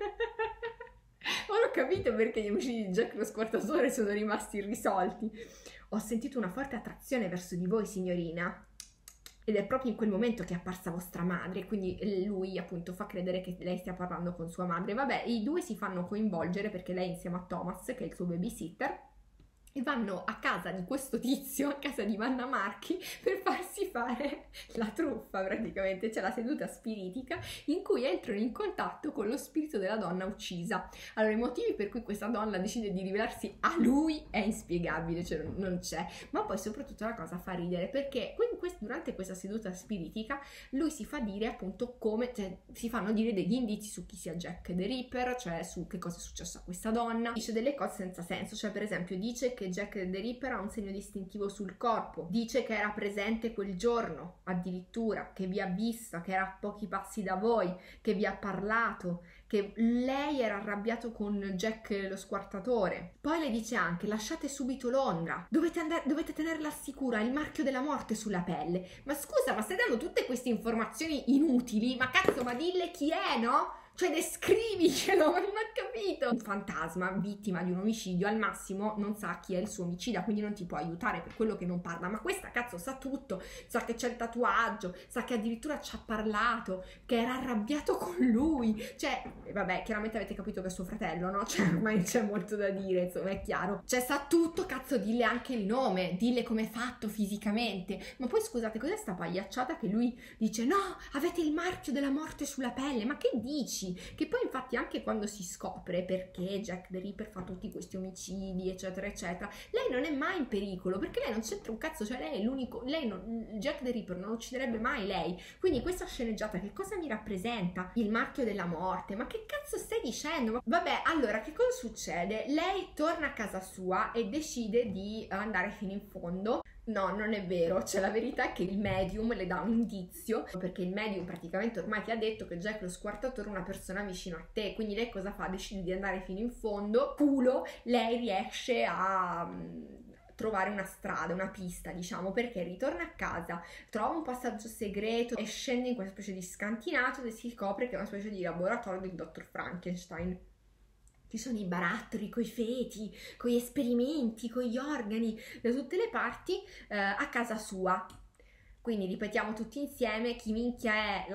Ora ho capito perché gli omicidi di Jack lo Squartatore sono rimasti irrisolti. Ho sentito una forte attrazione verso di voi, signorina. Ed è proprio in quel momento che è apparsa vostra madre, quindi lui appunto fa credere che lei stia parlando con sua madre. Vabbè, i due si fanno coinvolgere perché lei insieme a Thomas, che è il suo babysitter, e vanno a casa di questo tizio, a casa di Vanna Marchi, per farsi fare la truffa praticamente. C'è la seduta spiritica in cui entrano in contatto con lo spirito della donna uccisa. Allora, i motivi per cui questa donna decide di rivelarsi a lui è inspiegabile, cioè non c'è. Ma poi soprattutto la cosa fa ridere, perché durante questa seduta spiritica lui si fa dire appunto come, cioè si fanno dire degli indizi su chi sia Jack the Ripper, cioè su che cosa è successo a questa donna. Dice delle cose senza senso, cioè per esempio dice che Jack the Ripper ha un segno distintivo sul corpo, dice che era presente quel giorno addirittura, che vi ha vista, che era a pochi passi da voi, che vi ha parlato, che lei era arrabbiato con Jack lo Squartatore. Poi le dice anche lasciate subito Londra, dovete tenerla sicura, ha il marchio della morte sulla pelle. Ma scusa, ma stai dando tutte queste informazioni inutili? Ma cazzo, ma dille chi è, no? Cioè descrivicelo, ma non ho capito. Un fantasma vittima di un omicidio al massimo non sa chi è il suo omicida, quindi non ti può aiutare, per quello che non parla. Ma questa cazzo sa tutto, sa che c'è il tatuaggio, sa che addirittura ci ha parlato, che era arrabbiato con lui. Cioè, vabbè, chiaramente avete capito che è suo fratello, no? Cioè, ormai c'è molto da dire, insomma, è chiaro. Cioè, sa tutto, cazzo, dille anche il nome, dille come è fatto fisicamente. Ma poi scusate, cos'è sta pagliacciata che lui dice no, avete il marchio della morte sulla pelle? Ma che dici? Che poi infatti anche quando si scopre perché Jack the Ripper fa tutti questi omicidi eccetera eccetera, lei non è mai in pericolo, perché lei non c'entra un cazzo, cioè lei è l'unico, Jack the Ripper non ucciderebbe mai lei. Quindi questa sceneggiata che cosa mi rappresenta? Il marchio della morte, ma che cazzo stai dicendo? Vabbè, allora che cosa succede? Lei torna a casa sua e decide di andare fino in fondo. No, non è vero, cioè la verità è che il medium le dà un indizio, perché il medium praticamente ormai ti ha detto che Jack lo Squartatore è una persona vicino a te, quindi lei cosa fa? Decide di andare fino in fondo, culo, lei riesce a trovare una strada, una pista, diciamo, perché ritorna a casa, trova un passaggio segreto e scende in questa specie di scantinato e si scopre che è una specie di laboratorio del dottor Frankenstein. Ci sono i barattoli coi feti, con gli esperimenti, con gli organi da tutte le parti a casa sua. Quindi ripetiamo tutti insieme chi minchia è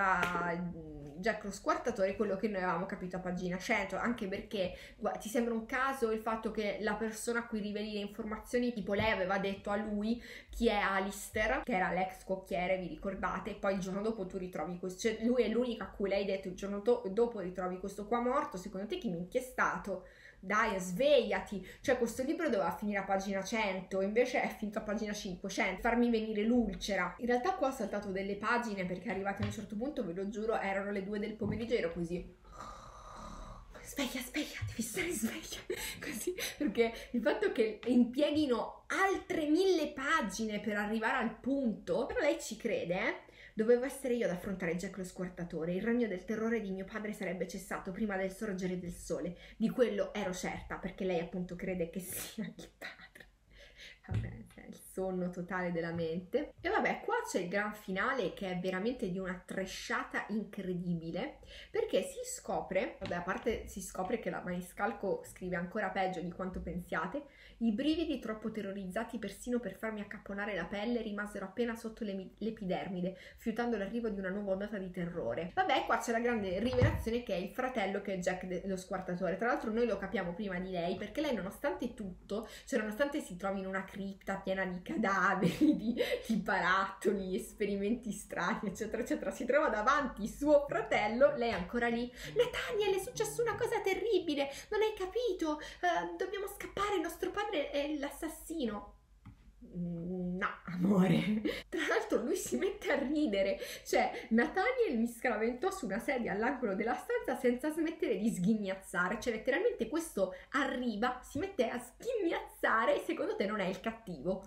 Jack lo Squartatore, quello che noi avevamo capito a pagina 100, anche perché ti sembra un caso il fatto che la persona a cui riveli le informazioni, tipo lei aveva detto a lui chi è Alistair, che era l'ex cocchiere, vi ricordate, e poi il giorno dopo tu ritrovi questo, cioè lui è l'unica a cui lei ha detto il giorno dopo ritrovi questo qua morto. Secondo te chi minchia è stato? Dai, svegliati, cioè questo libro doveva finire a pagina 100, invece è finito a pagina 500, farmi venire l'ulcera. In realtà qua ho saltato delle pagine perché arrivati a un certo punto, ve lo giuro, erano le 2 del pomeriggio, ero così sveglia, devi stare sveglia, così, perché il fatto che impieghino altre 1000 pagine per arrivare al punto, però lei ci crede, Dovevo essere io ad affrontare Jack lo squartatore. Il regno del terrore di mio padre sarebbe cessato prima del sorgere del sole. Di quello ero certa, perché lei appunto crede che sia il padre. Vabbè, è il sonno totale della mente. E vabbè, qua c'è il gran finale che è veramente di una trashata incredibile, perché si scopre, vabbè, a parte si scopre che la maniscalco scrive ancora peggio di quanto pensiate. I brividi, troppo terrorizzati persino per farmi accapponare la pelle, rimasero appena sotto l'epidermide, fiutando l'arrivo di una nuova ondata di terrore. Vabbè, qua c'è la grande rivelazione che è il fratello, che è Jack lo squartatore. Tra l'altro noi lo capiamo prima di lei, perché lei nonostante tutto, cioè nonostante si trovi in una cripta piena di cadaveri, di barattoli, esperimenti strani, eccetera, eccetera, si trova davanti suo fratello, lei è ancora lì. Nathaniel, è successa una cosa terribile, non hai capito? Dobbiamo scappare, il nostro padre è l'assassino. No, amore. Tra l'altro lui si mette a ridere, cioè Nathaniel mi scraventò su una sedia all'angolo della stanza senza smettere di sghignazzare, cioè letteralmente questo arriva, si mette a sghignazzare e secondo te non è il cattivo?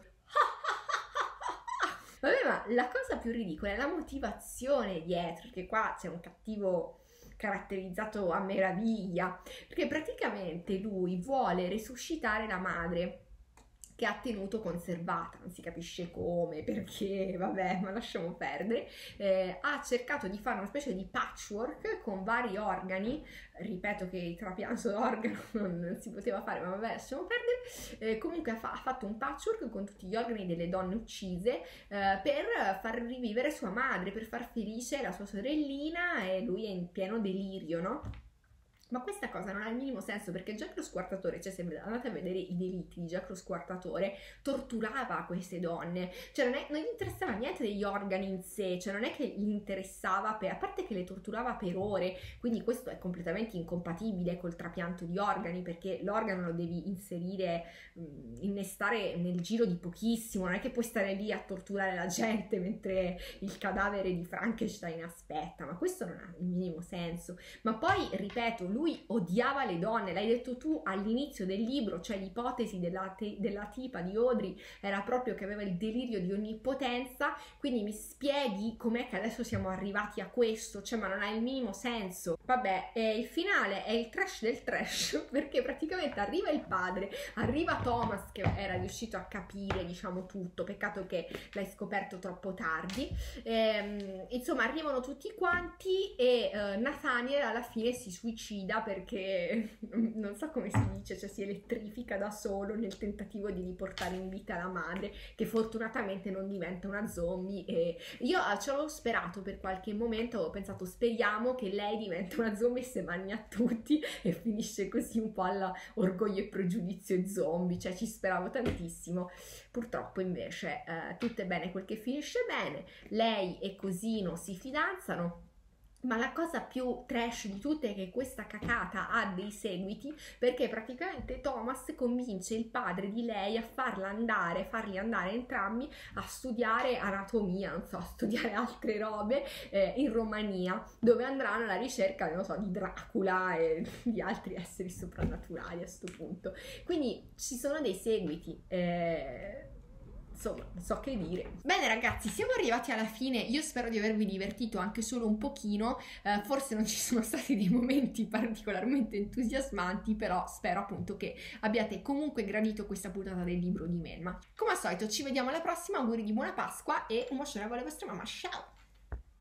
Vabbè, ma la cosa più ridicola è la motivazione dietro, che qua c'è un cattivo caratterizzato a meraviglia, perché praticamente lui vuole resuscitare la madre che ha tenuto conservata, non si capisce come, perché, vabbè, ma lasciamo perdere. Ha cercato di fare una specie di patchwork con vari organi, ripeto che il trapianto d'organo non si poteva fare, ma vabbè, lasciamo perdere. Comunque ha fatto un patchwork con tutti gli organi delle donne uccise per far rivivere sua madre, per far felice la sua sorellina, e lui è in pieno delirio, no? Ma questa cosa non ha il minimo senso, perché Jack lo squartatore, cioè se andate a vedere i delitti di Jack lo squartatore, torturava queste donne, cioè non gli interessava niente degli organi in sé, cioè non è che gli interessava, a parte che le torturava per ore, quindi questo è completamente incompatibile col trapianto di organi, perché l'organo lo devi inserire, innestare nel giro di pochissimo, non è che puoi stare lì a torturare la gente mentre il cadavere di Frankenstein aspetta, ma questo non ha il minimo senso. Ma poi, ripeto, lui odiava le donne, l'hai detto tu all'inizio del libro, cioè l'ipotesi della tipa di Audrey era proprio che aveva il delirio di onnipotenza, quindi mi spieghi com'è che adesso siamo arrivati a questo, cioè ma non ha il minimo senso. Vabbè, il finale è il trash del trash, perché praticamente arriva il padre, arriva Thomas che era riuscito a capire, diciamo, tutto, peccato che l'hai scoperto troppo tardi, insomma arrivano tutti quanti e Nathaniel alla fine si suicida perché non so come si dice, cioè si elettrifica da solo nel tentativo di riportare in vita la madre, che fortunatamente non diventa una zombie. E io ci avevo sperato per qualche momento, avevo pensato speriamo che lei diventa una zombie e se mangia tutti e finisce così un po' alla Orgoglio e Pregiudizio zombie, cioè ci speravo tantissimo. Purtroppo invece tutto è bene quel che finisce bene, lei e Cosino si fidanzano. Ma la cosa più trash di tutte è che questa cacata ha dei seguiti, perché praticamente Thomas convince il padre di lei a farli andare entrambi a studiare anatomia, non so, a studiare altre robe in Romania, dove andranno alla ricerca, non so, di Dracula e di altri esseri soprannaturali a sto punto. Quindi ci sono dei seguiti. Insomma, non so che dire. Bene ragazzi, siamo arrivati alla fine. Io spero di avervi divertito anche solo un pochino, forse non ci sono stati dei momenti particolarmente entusiasmanti, però spero appunto che abbiate comunque gradito questa puntata del libro di Melma. Come al solito ci vediamo alla prossima, auguri di buona Pasqua e un bacione a voi, la vostra mamma, ciao!